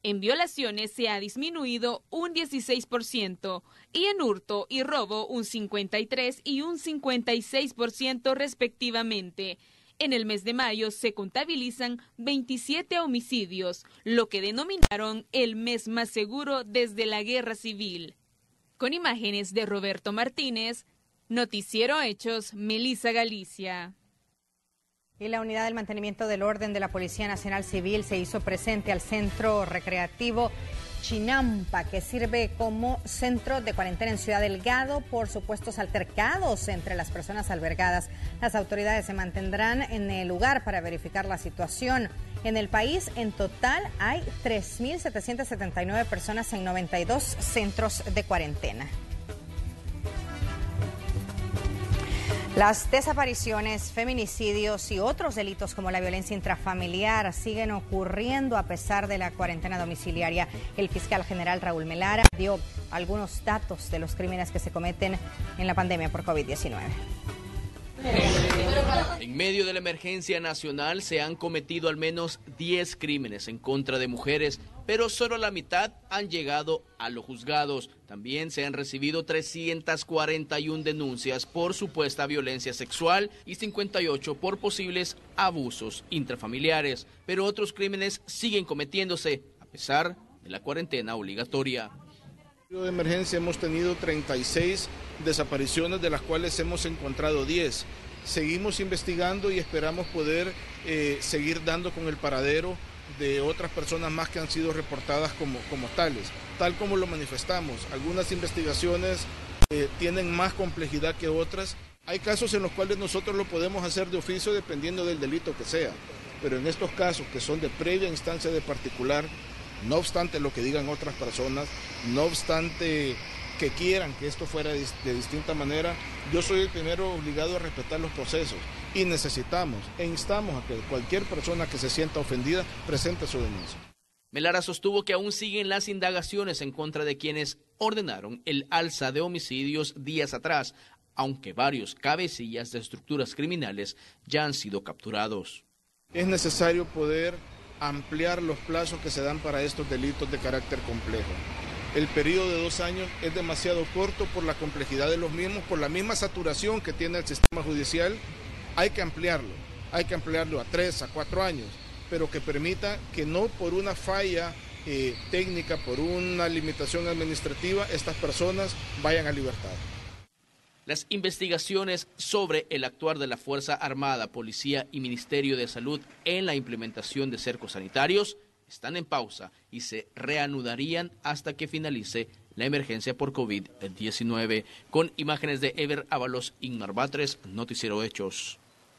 En violaciones se ha disminuido un dieciséis por ciento y en hurto y robo un cincuenta y tres y un cincuenta y seis por ciento respectivamente. En el mes de mayo se contabilizan veintisiete homicidios, lo que denominaron el mes más seguro desde la Guerra Civil. Con imágenes de Roberto Martínez, Noticiero Hechos, Melissa Galicia. Y la Unidad del Mantenimiento del Orden de la Policía Nacional Civil se hizo presente al Centro Recreativo Chinampa, que sirve como centro de cuarentena en Ciudad Delgado por supuestos altercados entre las personas albergadas. Las autoridades se mantendrán en el lugar para verificar la situación. En el país, en total, hay tres mil setecientas setenta y nueve personas en noventa y dos centros de cuarentena. Las desapariciones, feminicidios y otros delitos como la violencia intrafamiliar siguen ocurriendo a pesar de la cuarentena domiciliaria. El fiscal general Raúl Melara dio algunos datos de los crímenes que se cometen en la pandemia por COVID diecinueve. En medio de la emergencia nacional se han cometido al menos diez crímenes en contra de mujeres, pero solo la mitad han llegado a los juzgados. También se han recibido trescientas cuarenta y una denuncias por supuesta violencia sexual y cincuenta y ocho por posibles abusos intrafamiliares. Pero otros crímenes siguen cometiéndose a pesar de la cuarentena obligatoria. En de emergencia hemos tenido treinta y seis desapariciones, de las cuales hemos encontrado diez. Seguimos investigando y esperamos poder eh, seguir dando con el paradero de otras personas más que han sido reportadas como, como tales. Tal como lo manifestamos, algunas investigaciones eh, tienen más complejidad que otras. Hay casos en los cuales nosotros lo podemos hacer de oficio dependiendo del delito que sea, pero en estos casos que son de previa instancia de particular, no obstante lo que digan otras personas, no obstante que quieran que esto fuera de, de distinta manera, yo soy el primero obligado a respetar los procesos y necesitamos e instamos a que cualquier persona que se sienta ofendida presente su denuncia. Melara sostuvo que aún siguen las indagaciones en contra de quienes ordenaron el alza de homicidios días atrás, aunque varios cabecillas de estructuras criminales ya han sido capturados. Es necesario poder ampliar los plazos que se dan para estos delitos de carácter complejo. El periodo de dos años es demasiado corto por la complejidad de los mismos, por la misma saturación que tiene el sistema judicial. Hay que ampliarlo, hay que ampliarlo a tres, a cuatro años, pero que permita que no por una falla eh, técnica, por una limitación administrativa, estas personas vayan a libertad. Las investigaciones sobre el actuar de la Fuerza Armada, Policía y Ministerio de Salud en la implementación de cercos sanitarios están en pausa y se reanudarían hasta que finalice la emergencia por COVID diecinueve. Con imágenes de Ever Ábalos, Ignar Batres, Noticiero Hechos.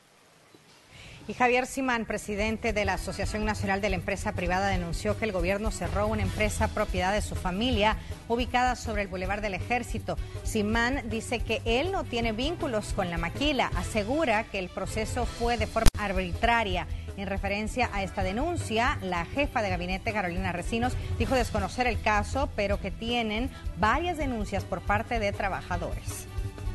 Y Javier Simán, presidente de la Asociación Nacional de la Empresa Privada, denunció que el gobierno cerró una empresa propiedad de su familia ubicada sobre el Boulevard del Ejército. Simán dice que él no tiene vínculos con la maquila. Asegura que el proceso fue de forma arbitraria. En referencia a esta denuncia, la jefa de gabinete, Carolina Recinos, dijo desconocer el caso, pero que tienen varias denuncias por parte de trabajadores.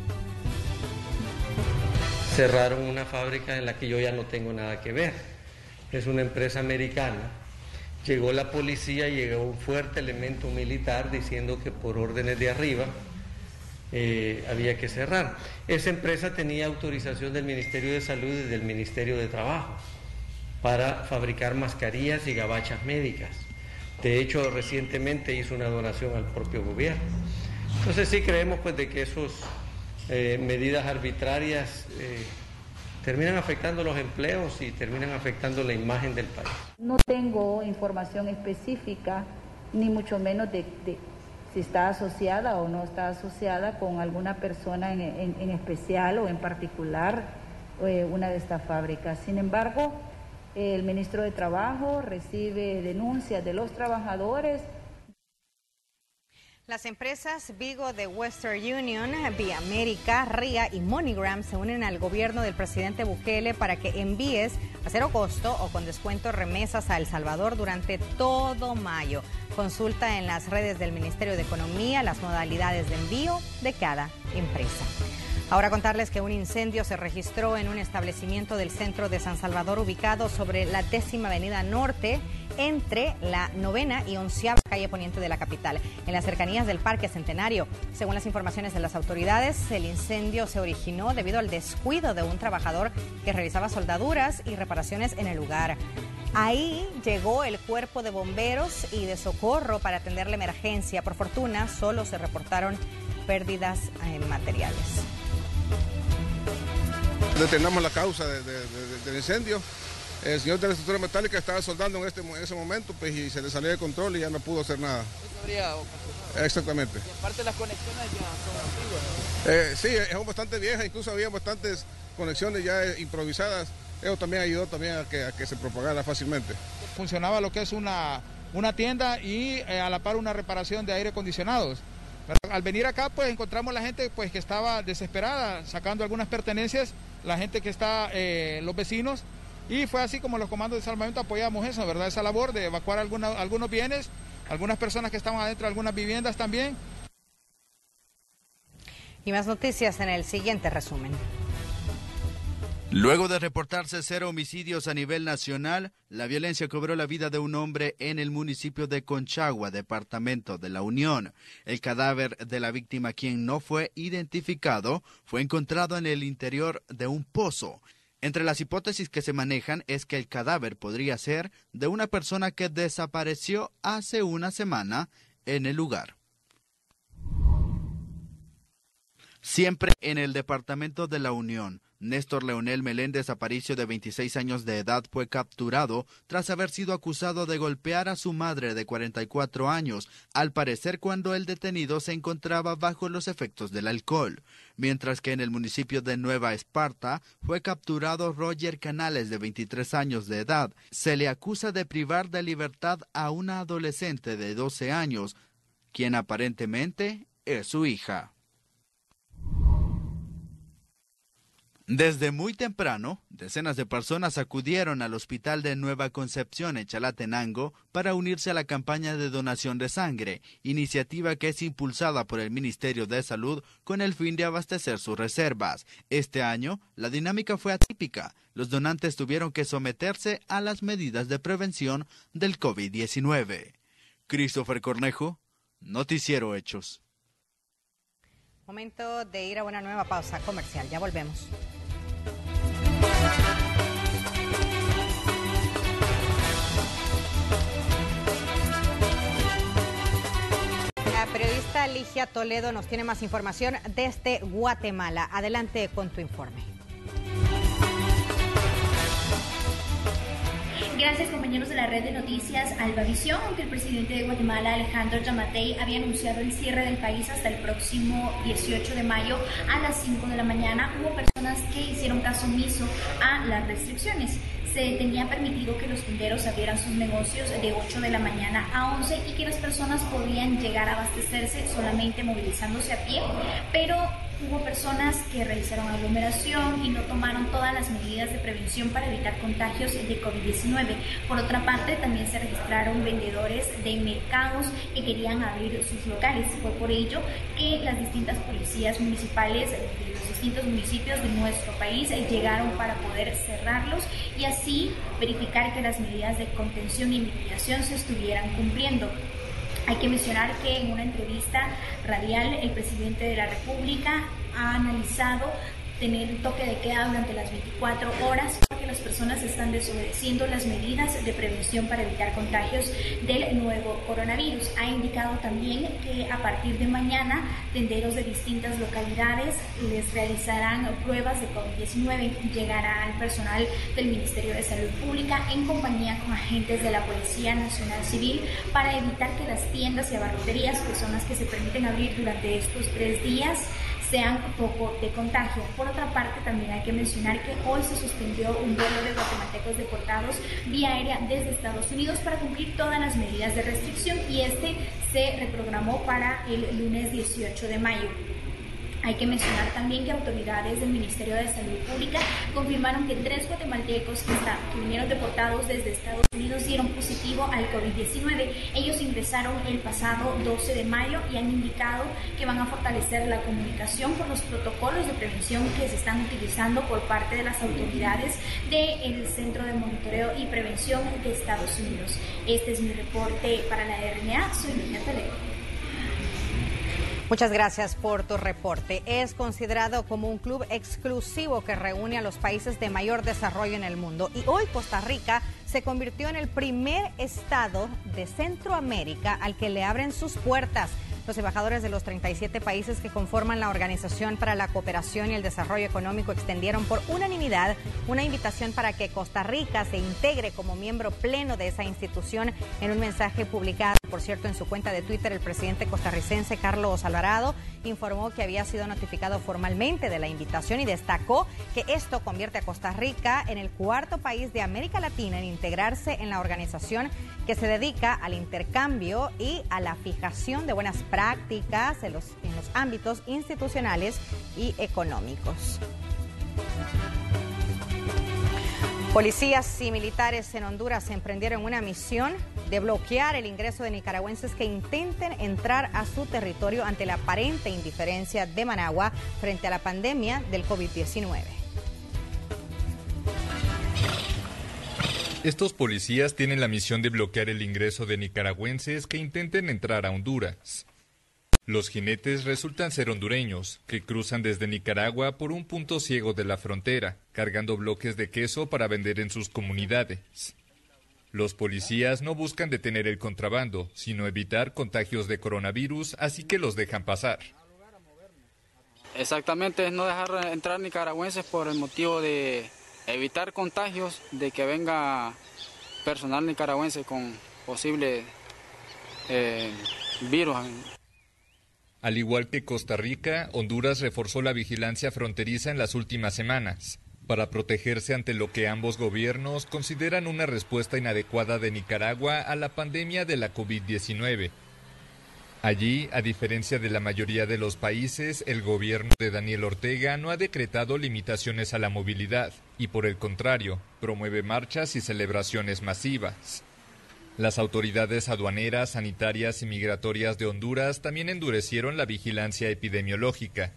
Cerraron una fábrica en la que yo ya no tengo nada que ver. Es una empresa americana. Llegó la policía, llegó un fuerte elemento militar diciendo que por órdenes de arriba eh, había que cerrar. Esa empresa tenía autorización del Ministerio de Salud y del Ministerio de Trabajo para fabricar mascarillas y gabachas médicas. De hecho, recientemente hizo una donación al propio gobierno. Entonces sí creemos pues de que esas eh, medidas arbitrarias eh, terminan afectando los empleos y terminan afectando la imagen del país. No tengo información específica, ni mucho menos de, de si está asociada o no está asociada con alguna persona en, en, en especial o en particular eh, una de estas fábricas. Sin embargo, el ministro de Trabajo recibe denuncias de los trabajadores. Las empresas Vigo de Western Union, Vía América, R I A y MoneyGram se unen al gobierno del presidente Bukele para que envíes a cero costo o con descuento remesas a El Salvador durante todo mayo. Consulta en las redes del Ministerio de Economía las modalidades de envío de cada empresa. Ahora contarles que un incendio se registró en un establecimiento del centro de San Salvador ubicado sobre la décima avenida norte entre la novena y onceava calle poniente de la capital, en las cercanías del Parque Centenario. Según las informaciones de las autoridades, el incendio se originó debido al descuido de un trabajador que realizaba soldaduras y reparaciones en el lugar. Ahí llegó el cuerpo de bomberos y de socorro para atender la emergencia. Por fortuna, solo se reportaron pérdidas en materiales. Determinamos la causa de, de, de, del incendio. El señor de la estructura metálica estaba soldando en, este, en ese momento, pues, y se le salió de control y ya no pudo hacer nada. Exactamente. Y aparte las conexiones ya son antiguas, ¿no? Eh, sí, es bastante vieja, incluso había bastantes conexiones ya improvisadas. Eso también ayudó también a que, a que se propagara fácilmente. Funcionaba lo que es una, una tienda y eh, a la par una reparación de aire acondicionados. Pero al venir acá, pues encontramos la gente pues, que estaba desesperada, sacando algunas pertenencias, la gente que está, eh, los vecinos, y fue así como los comandos de salvamento apoyamos eso, ¿verdad? Esa labor de evacuar alguna, algunos bienes, algunas personas que estaban adentro de algunas viviendas también. Y más noticias en el siguiente resumen. Luego de reportarse cero homicidios a nivel nacional, la violencia cobró la vida de un hombre en el municipio de Conchagua, departamento de La Unión. El cadáver de la víctima, quien no fue identificado, fue encontrado en el interior de un pozo. Entre las hipótesis que se manejan es que el cadáver podría ser de una persona que desapareció hace una semana en el lugar. Siempre en el departamento de La Unión, Néstor Leonel Meléndez Aparicio, de veintiséis años de edad, fue capturado tras haber sido acusado de golpear a su madre de cuarenta y cuatro años, al parecer cuando el detenido se encontraba bajo los efectos del alcohol. Mientras que en el municipio de Nueva Esparta fue capturado Roger Canales, de veintitrés años de edad. Se le acusa de privar de libertad a una adolescente de doce años, quien aparentemente es su hija. Desde muy temprano, decenas de personas acudieron al Hospital de Nueva Concepción en Chalatenango para unirse a la campaña de donación de sangre, iniciativa que es impulsada por el Ministerio de Salud con el fin de abastecer sus reservas. Este año, la dinámica fue atípica. Los donantes tuvieron que someterse a las medidas de prevención del COVID diecinueve. Christopher Cornejo, Noticiero Hechos. Momento de ir a una nueva pausa comercial. Ya volvemos. La periodista Ligia Toledo nos tiene más información desde Guatemala. Adelante con tu informe. Gracias, compañeros de la red de noticias Albavisión. Aunque el presidente de Guatemala, Alejandro Yamatei, había anunciado el cierre del país hasta el próximo dieciocho de mayo a las cinco de la mañana, hubo personas que hicieron caso omiso a las restricciones. Se tenía permitido que los tenderos abrieran sus negocios de ocho de la mañana a once y que las personas podían llegar a abastecerse solamente movilizándose a pie, pero hubo personas que realizaron aglomeración y no tomaron todas las medidas de prevención para evitar contagios de COVID diecinueve. Por otra parte, también se registraron vendedores de mercados que querían abrir sus locales. Fue por ello que las distintas policías municipales de los distintos municipios de nuestro país llegaron para poder cerrarlos y así verificar que las medidas de contención y mitigación se estuvieran cumpliendo. Hay que mencionar que en una entrevista radial el presidente de la República ha analizado tener un toque de queda durante las veinticuatro horas porque las personas están desobedeciendo las medidas de prevención para evitar contagios del nuevo coronavirus. Ha indicado también que a partir de mañana tenderos de distintas localidades les realizarán pruebas de COVID diecinueve. Llegará el personal del Ministerio de Salud Pública en compañía con agentes de la Policía Nacional Civil para evitar que las tiendas y abarroterías, que son las que se permiten abrir durante estos tres días, sean foco de contagio. Por otra parte, también hay que mencionar que hoy se suspendió un vuelo de guatemaltecos deportados vía aérea desde Estados Unidos para cumplir todas las medidas de restricción y este se reprogramó para el lunes dieciocho de mayo. Hay que mencionar también que autoridades del Ministerio de Salud Pública confirmaron que tres guatemaltecos que, están, que vinieron deportados desde Estados Unidos Unidos dieron positivo al COVID diecinueve. Ellos ingresaron el pasado doce de mayo y han indicado que van a fortalecer la comunicación por los protocolos de prevención que se están utilizando por parte de las autoridades del Centro de Monitoreo y Prevención de Estados Unidos. Este es mi reporte para la R N A. Soy Niña Toledo. Muchas gracias por tu reporte. Es considerado como un club exclusivo que reúne a los países de mayor desarrollo en el mundo. Y hoy Costa Rica se convirtió en el primer estado de Centroamérica al que le abren sus puertas. Los embajadores de los treinta y siete países que conforman la Organización para la Cooperación y el Desarrollo Económico extendieron por unanimidad una invitación para que Costa Rica se integre como miembro pleno de esa institución. En un mensaje publicado, por cierto, en su cuenta de Twitter, el presidente costarricense Carlos Alvarado informó que había sido notificado formalmente de la invitación y destacó que esto convierte a Costa Rica en el cuarto país de América Latina en integrarse en la organización, que se dedica al intercambio y a la fijación de buenas prácticas en los, en los ámbitos institucionales y económicos. Policías y militares en Honduras emprendieron una misión de bloquear el ingreso de nicaragüenses que intenten entrar a su territorio ante la aparente indiferencia de Managua frente a la pandemia del COVID diecinueve. Estos policías tienen la misión de bloquear el ingreso de nicaragüenses que intenten entrar a Honduras. Los jinetes resultan ser hondureños, que cruzan desde Nicaragua por un punto ciego de la frontera, cargando bloques de queso para vender en sus comunidades. Los policías no buscan detener el contrabando, sino evitar contagios de coronavirus, así que los dejan pasar. Exactamente, es no dejar entrar nicaragüenses por el motivo de evitar contagios, de que venga personal nicaragüense con posible eh, virus. Al igual que Costa Rica, Honduras reforzó la vigilancia fronteriza en las últimas semanas, para protegerse ante lo que ambos gobiernos consideran una respuesta inadecuada de Nicaragua a la pandemia de la COVID diecinueve. Allí, a diferencia de la mayoría de los países, el gobierno de Daniel Ortega no ha decretado limitaciones a la movilidad y, por el contrario, promueve marchas y celebraciones masivas. Las autoridades aduaneras, sanitarias y migratorias de Honduras también endurecieron la vigilancia epidemiológica.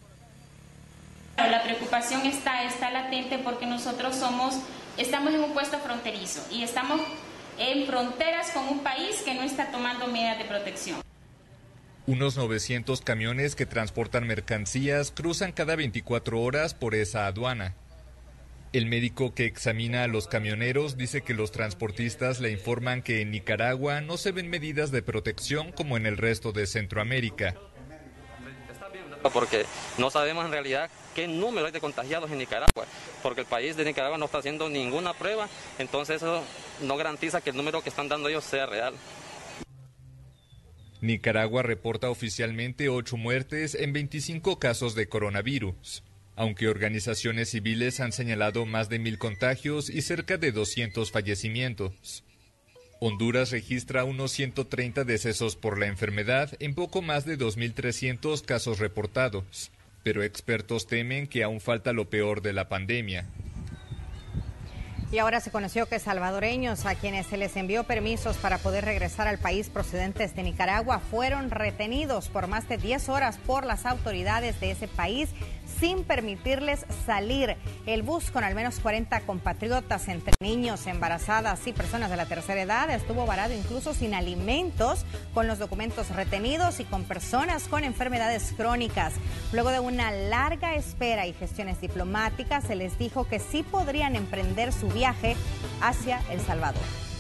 La preocupación está, está latente porque nosotros somos, estamos en un puesto fronterizo y estamos en fronteras con un país que no está tomando medidas de protección. Unos novecientos camiones que transportan mercancías cruzan cada veinticuatro horas por esa aduana. El médico que examina a los camioneros dice que los transportistas le informan que en Nicaragua no se ven medidas de protección como en el resto de Centroamérica. Porque no sabemos en realidad qué número hay de contagiados en Nicaragua, porque el país de Nicaragua no está haciendo ninguna prueba, entonces eso no garantiza que el número que están dando ellos sea real. Nicaragua reporta oficialmente ocho muertes en veinticinco casos de coronavirus, aunque organizaciones civiles han señalado más de mil contagios y cerca de doscientos fallecimientos. Honduras registra unos ciento treinta decesos por la enfermedad en poco más de dos mil trescientos casos reportados, pero expertos temen que aún falta lo peor de la pandemia. Y ahora se conoció que salvadoreños a quienes se les envió permisos para poder regresar al país procedentes de Nicaragua fueron retenidos por más de diez horas por las autoridades de ese país sin permitirles salir. El bus con al menos cuarenta compatriotas, entre niños, embarazadas y personas de la tercera edad, estuvo varado incluso sin alimentos, con los documentos retenidos y con personas con enfermedades crónicas. Luego de una larga espera y gestiones diplomáticas, se les dijo que sí podrían emprender su viaje hacia El Salvador.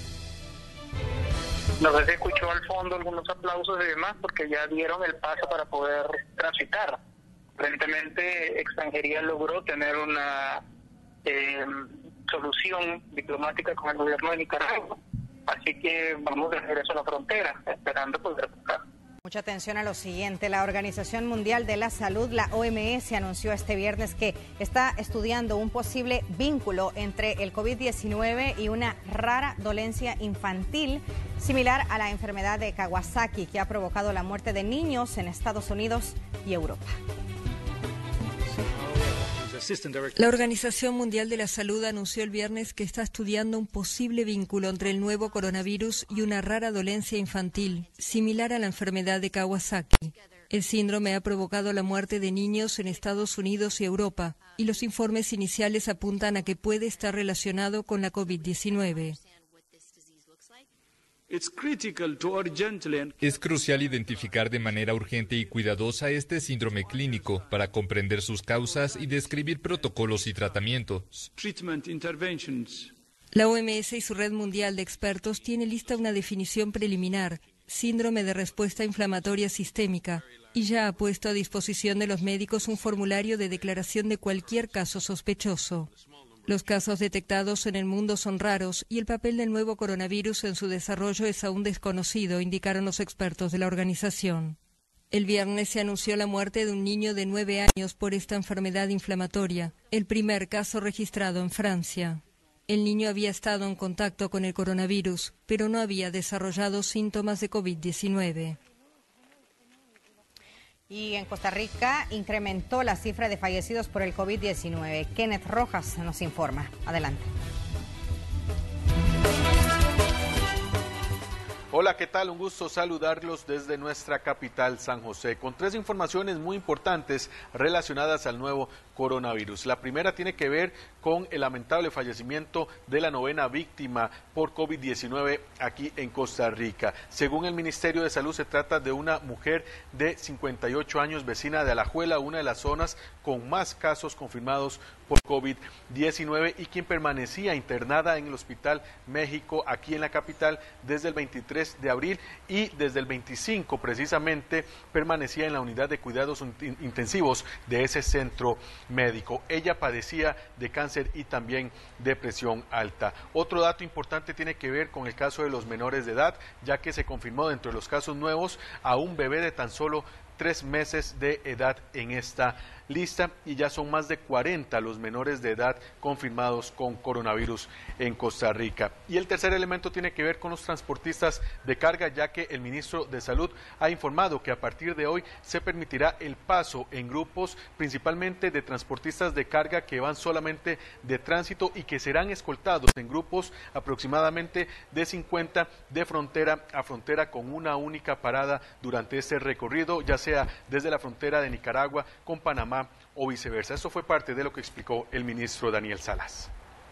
No sé si escuchó al fondo algunos aplausos y demás, porque ya dieron el paso para poder transitar. Aparentemente, extranjería logró tener una eh, solución diplomática con el gobierno de Nicaragua, así que vamos de regreso a la frontera, esperando poder pasar. Mucha atención a lo siguiente. La Organización Mundial de la Salud, la O M S, anunció este viernes que está estudiando un posible vínculo entre el COVID diecinueve y una rara dolencia infantil similar a la enfermedad de Kawasaki, que ha provocado la muerte de niños en Estados Unidos y Europa. La Organización Mundial de la Salud anunció el viernes que está estudiando un posible vínculo entre el nuevo coronavirus y una rara dolencia infantil, similar a la enfermedad de Kawasaki. El síndrome ha provocado la muerte de niños en Estados Unidos y Europa, y los informes iniciales apuntan a que puede estar relacionado con la COVID diecinueve. Es crucial identificar de manera urgente y cuidadosa este síndrome clínico para comprender sus causas y describir protocolos y tratamientos. La O M S y su red mundial de expertos tiene lista una definición preliminar, síndrome de respuesta inflamatoria sistémica, y ya ha puesto a disposición de los médicos un formulario de declaración de cualquier caso sospechoso. Los casos detectados en el mundo son raros y el papel del nuevo coronavirus en su desarrollo es aún desconocido, indicaron los expertos de la organización. El viernes se anunció la muerte de un niño de nueve años por esta enfermedad inflamatoria, el primer caso registrado en Francia. El niño había estado en contacto con el coronavirus, pero no había desarrollado síntomas de COVID diecinueve. Y en Costa Rica incrementó la cifra de fallecidos por el COVID diecinueve. Kenneth Rojas nos informa. Adelante. Hola, ¿qué tal? Un gusto saludarlos desde nuestra capital, San José, con tres informaciones muy importantes relacionadas al nuevo coronavirus. La primera tiene que ver con el lamentable fallecimiento de la novena víctima por COVID diecinueve aquí en Costa Rica. Según el Ministerio de Salud, se trata de una mujer de cincuenta y ocho años, vecina de Alajuela, una de las zonas con más casos confirmados por COVID diecinueve y quien permanecía internada en el Hospital México aquí en la capital desde el veintitrés de abril y desde el veinticinco precisamente permanecía en la unidad de cuidados intensivos de ese centro médico. Ella padecía de cáncer y también de presión alta. Otro dato importante tiene que ver con el caso de los menores de edad, ya que se confirmó dentro de los casos nuevos a un bebé de tan solo tres meses de edad en esta lista y ya son más de cuarenta los menores de edad confirmados con coronavirus en Costa Rica. Y el tercer elemento tiene que ver con los transportistas de carga, ya que el ministro de Salud ha informado que a partir de hoy se permitirá el paso en grupos, principalmente de transportistas de carga que van solamente de tránsito y que serán escoltados en grupos aproximadamente de cincuenta de frontera a frontera con una única parada durante este recorrido, ya sea desde la frontera de Nicaragua con Panamá o viceversa. Eso fue parte de lo que explicó el ministro Daniel Salas.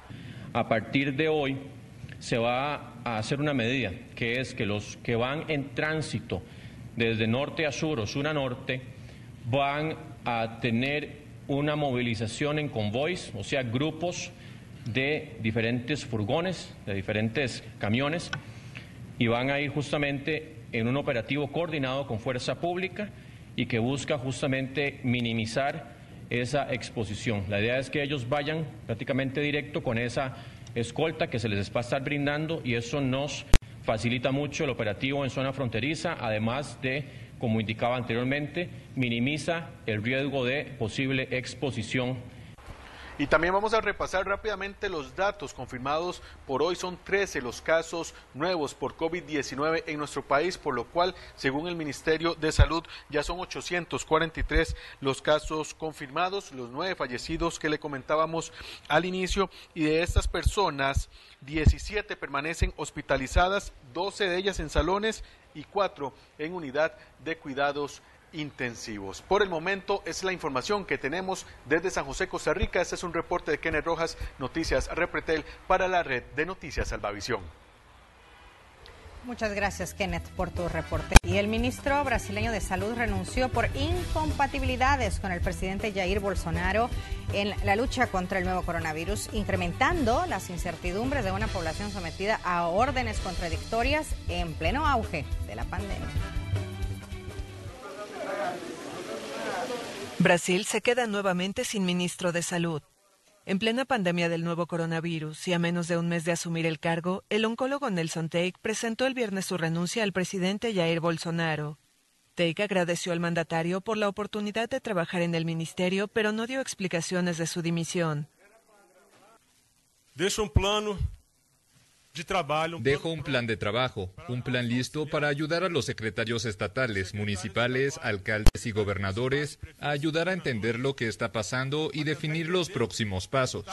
A partir de hoy se va a hacer una medida, que es que los que van en tránsito desde norte a sur o sur a norte van a tener una movilización en convoys, o sea, grupos de diferentes furgones, de diferentes camiones, y van a ir justamente en un operativo coordinado con Fuerza Pública y que busca justamente minimizar esa exposición. La idea es que ellos vayan prácticamente directo con esa escolta que se les va a estar brindando y eso nos facilita mucho el operativo en zona fronteriza, además de, como indicaba anteriormente, minimiza el riesgo de posible exposición. Y también vamos a repasar rápidamente los datos confirmados por hoy. Son trece los casos nuevos por COVID diecinueve en nuestro país, por lo cual, según el Ministerio de Salud, ya son ochocientos cuarenta y tres los casos confirmados, los nueve fallecidos que le comentábamos al inicio, y de estas personas, diecisiete permanecen hospitalizadas, doce de ellas en salones y cuatro en unidad de cuidados intensivos. Por el momento es la información que tenemos desde San José, Costa Rica. Este es un reporte de Kenneth Rojas, Noticias Repretel, para la red de Noticias Salvavisión. Muchas gracias, Kenneth, por tu reporte. Y el ministro brasileño de Salud renunció por incompatibilidades con el presidente Jair Bolsonaro en la lucha contra el nuevo coronavirus, incrementando las incertidumbres de una población sometida a órdenes contradictorias en pleno auge de la pandemia. Brasil se queda nuevamente sin ministro de Salud. En plena pandemia del nuevo coronavirus y a menos de un mes de asumir el cargo, el oncólogo Nelson Teich presentó el viernes su renuncia al presidente Jair Bolsonaro. Teich agradeció al mandatario por la oportunidad de trabajar en el ministerio, pero no dio explicaciones de su dimisión. Deixa um plano Dejo un plan de trabajo, un plan listo para ayudar a los secretarios estatales, municipales, alcaldes y gobernadores a ayudar a entender lo que está pasando y definir los próximos pasos.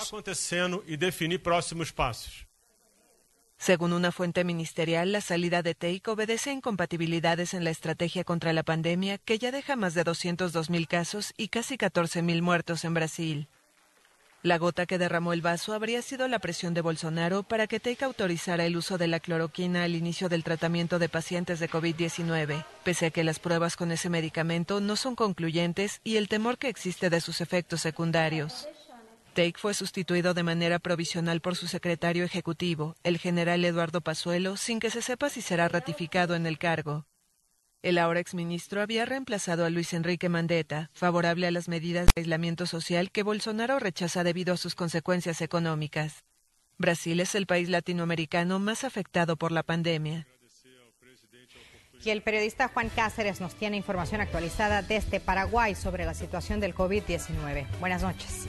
Según una fuente ministerial, la salida de Teik obedece a incompatibilidades en la estrategia contra la pandemia que ya deja más de doscientos dos mil casos y casi catorce mil muertos en Brasil. La gota que derramó el vaso habría sido la presión de Bolsonaro para que Teik autorizara el uso de la cloroquina al inicio del tratamiento de pacientes de COVID diecinueve, pese a que las pruebas con ese medicamento no son concluyentes y el temor que existe de sus efectos secundarios. Teik fue sustituido de manera provisional por su secretario ejecutivo, el general Eduardo Pazuello, sin que se sepa si será ratificado en el cargo. El ahora exministro había reemplazado a Luis Enrique Mandetta, favorable a las medidas de aislamiento social que Bolsonaro rechaza debido a sus consecuencias económicas. Brasil es el país latinoamericano más afectado por la pandemia. Y el periodista Juan Cáceres nos tiene información actualizada desde Paraguay sobre la situación del COVID diecinueve. Buenas noches.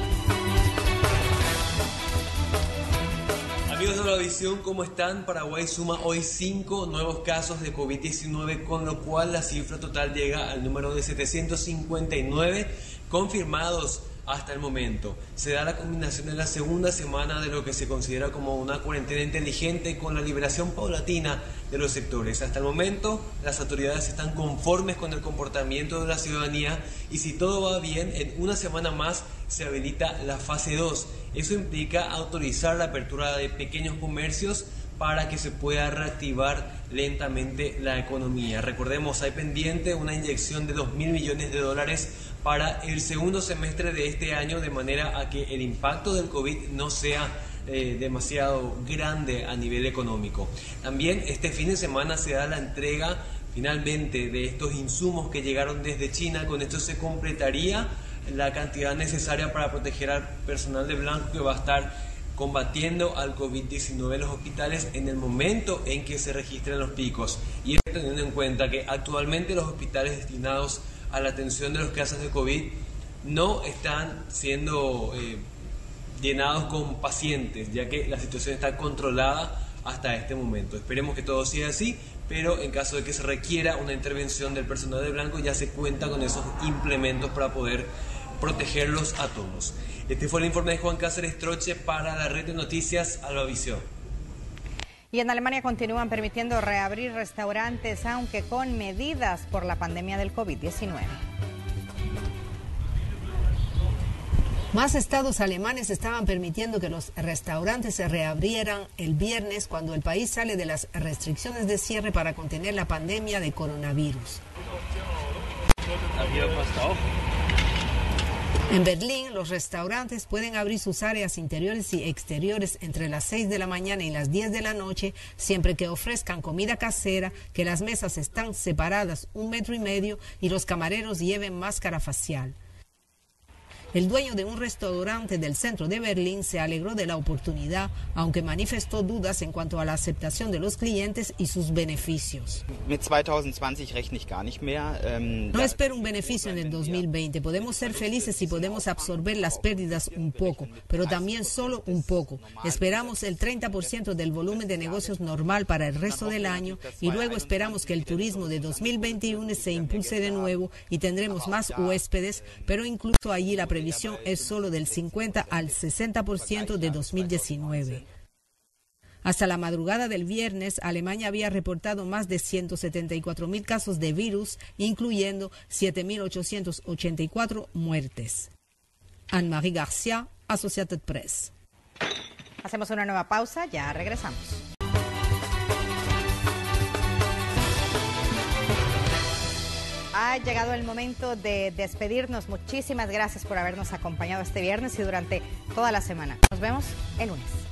Amigos de Eurovisión, ¿cómo están? Paraguay suma hoy cinco nuevos casos de COVID diecinueve, con lo cual la cifra total llega al número de setecientos cincuenta y nueve confirmados hasta el momento. Se da la combinación de la segunda semana de lo que se considera como una cuarentena inteligente con la liberación paulatina de los sectores. Hasta el momento, las autoridades están conformes con el comportamiento de la ciudadanía y si todo va bien, en una semana más se habilita la fase dos. Eso implica autorizar la apertura de pequeños comercios para que se pueda reactivar lentamente la economía. Recordemos, hay pendiente una inyección de dos mil millones de dólares para el segundo semestre de este año, de manera a que el impacto del COVID no sea eh, demasiado grande a nivel económico. También este fin de semana se da la entrega finalmente de estos insumos que llegaron desde China. Con esto se completaría la cantidad necesaria para proteger al personal de blanco que va a estar combatiendo al COVID diecinueve en los hospitales en el momento en que se registren los picos. Y esto teniendo en cuenta que actualmente los hospitales destinados a la atención de los casos de COVID no están siendo eh, llenados con pacientes, ya que la situación está controlada hasta este momento. Esperemos que todo siga así, pero en caso de que se requiera una intervención del personal de blanco, ya se cuenta con esos implementos para poder protegerlos a todos. Este fue el informe de Juan Cáceres Troche para la red de noticias Albavisión. Y en Alemania continúan permitiendo reabrir restaurantes, aunque con medidas por la pandemia del COVID diecinueve. Más estados alemanes estaban permitiendo que los restaurantes se reabrieran el viernes cuando el país sale de las restricciones de cierre para contener la pandemia de coronavirus. En Berlín, los restaurantes pueden abrir sus áreas interiores y exteriores entre las seis de la mañana y las diez de la noche, siempre que ofrezcan comida casera, que las mesas están separadas un metro y medio y los camareros lleven máscara facial. El dueño de un restaurante del centro de Berlín se alegró de la oportunidad, aunque manifestó dudas en cuanto a la aceptación de los clientes y sus beneficios. No espero un beneficio en el dos mil veinte. Podemos ser felices y podemos absorber las pérdidas un poco, pero también solo un poco. Esperamos el treinta por ciento del volumen de negocios normal para el resto del año y luego esperamos que el turismo de dos mil veintiuno se impulse de nuevo y tendremos más huéspedes, pero incluso allí la previsión es solo del cincuenta al sesenta por ciento de dos mil diecinueve. Hasta la madrugada del viernes, Alemania había reportado más de ciento setenta y cuatro mil casos de virus, incluyendo siete mil ochocientas ochenta y cuatro muertes. Anne-Marie García, Associated Press. Hacemos una nueva pausa, ya regresamos. Ha llegado el momento de despedirnos. Muchísimas gracias por habernos acompañado este viernes y durante toda la semana. Nos vemos el lunes.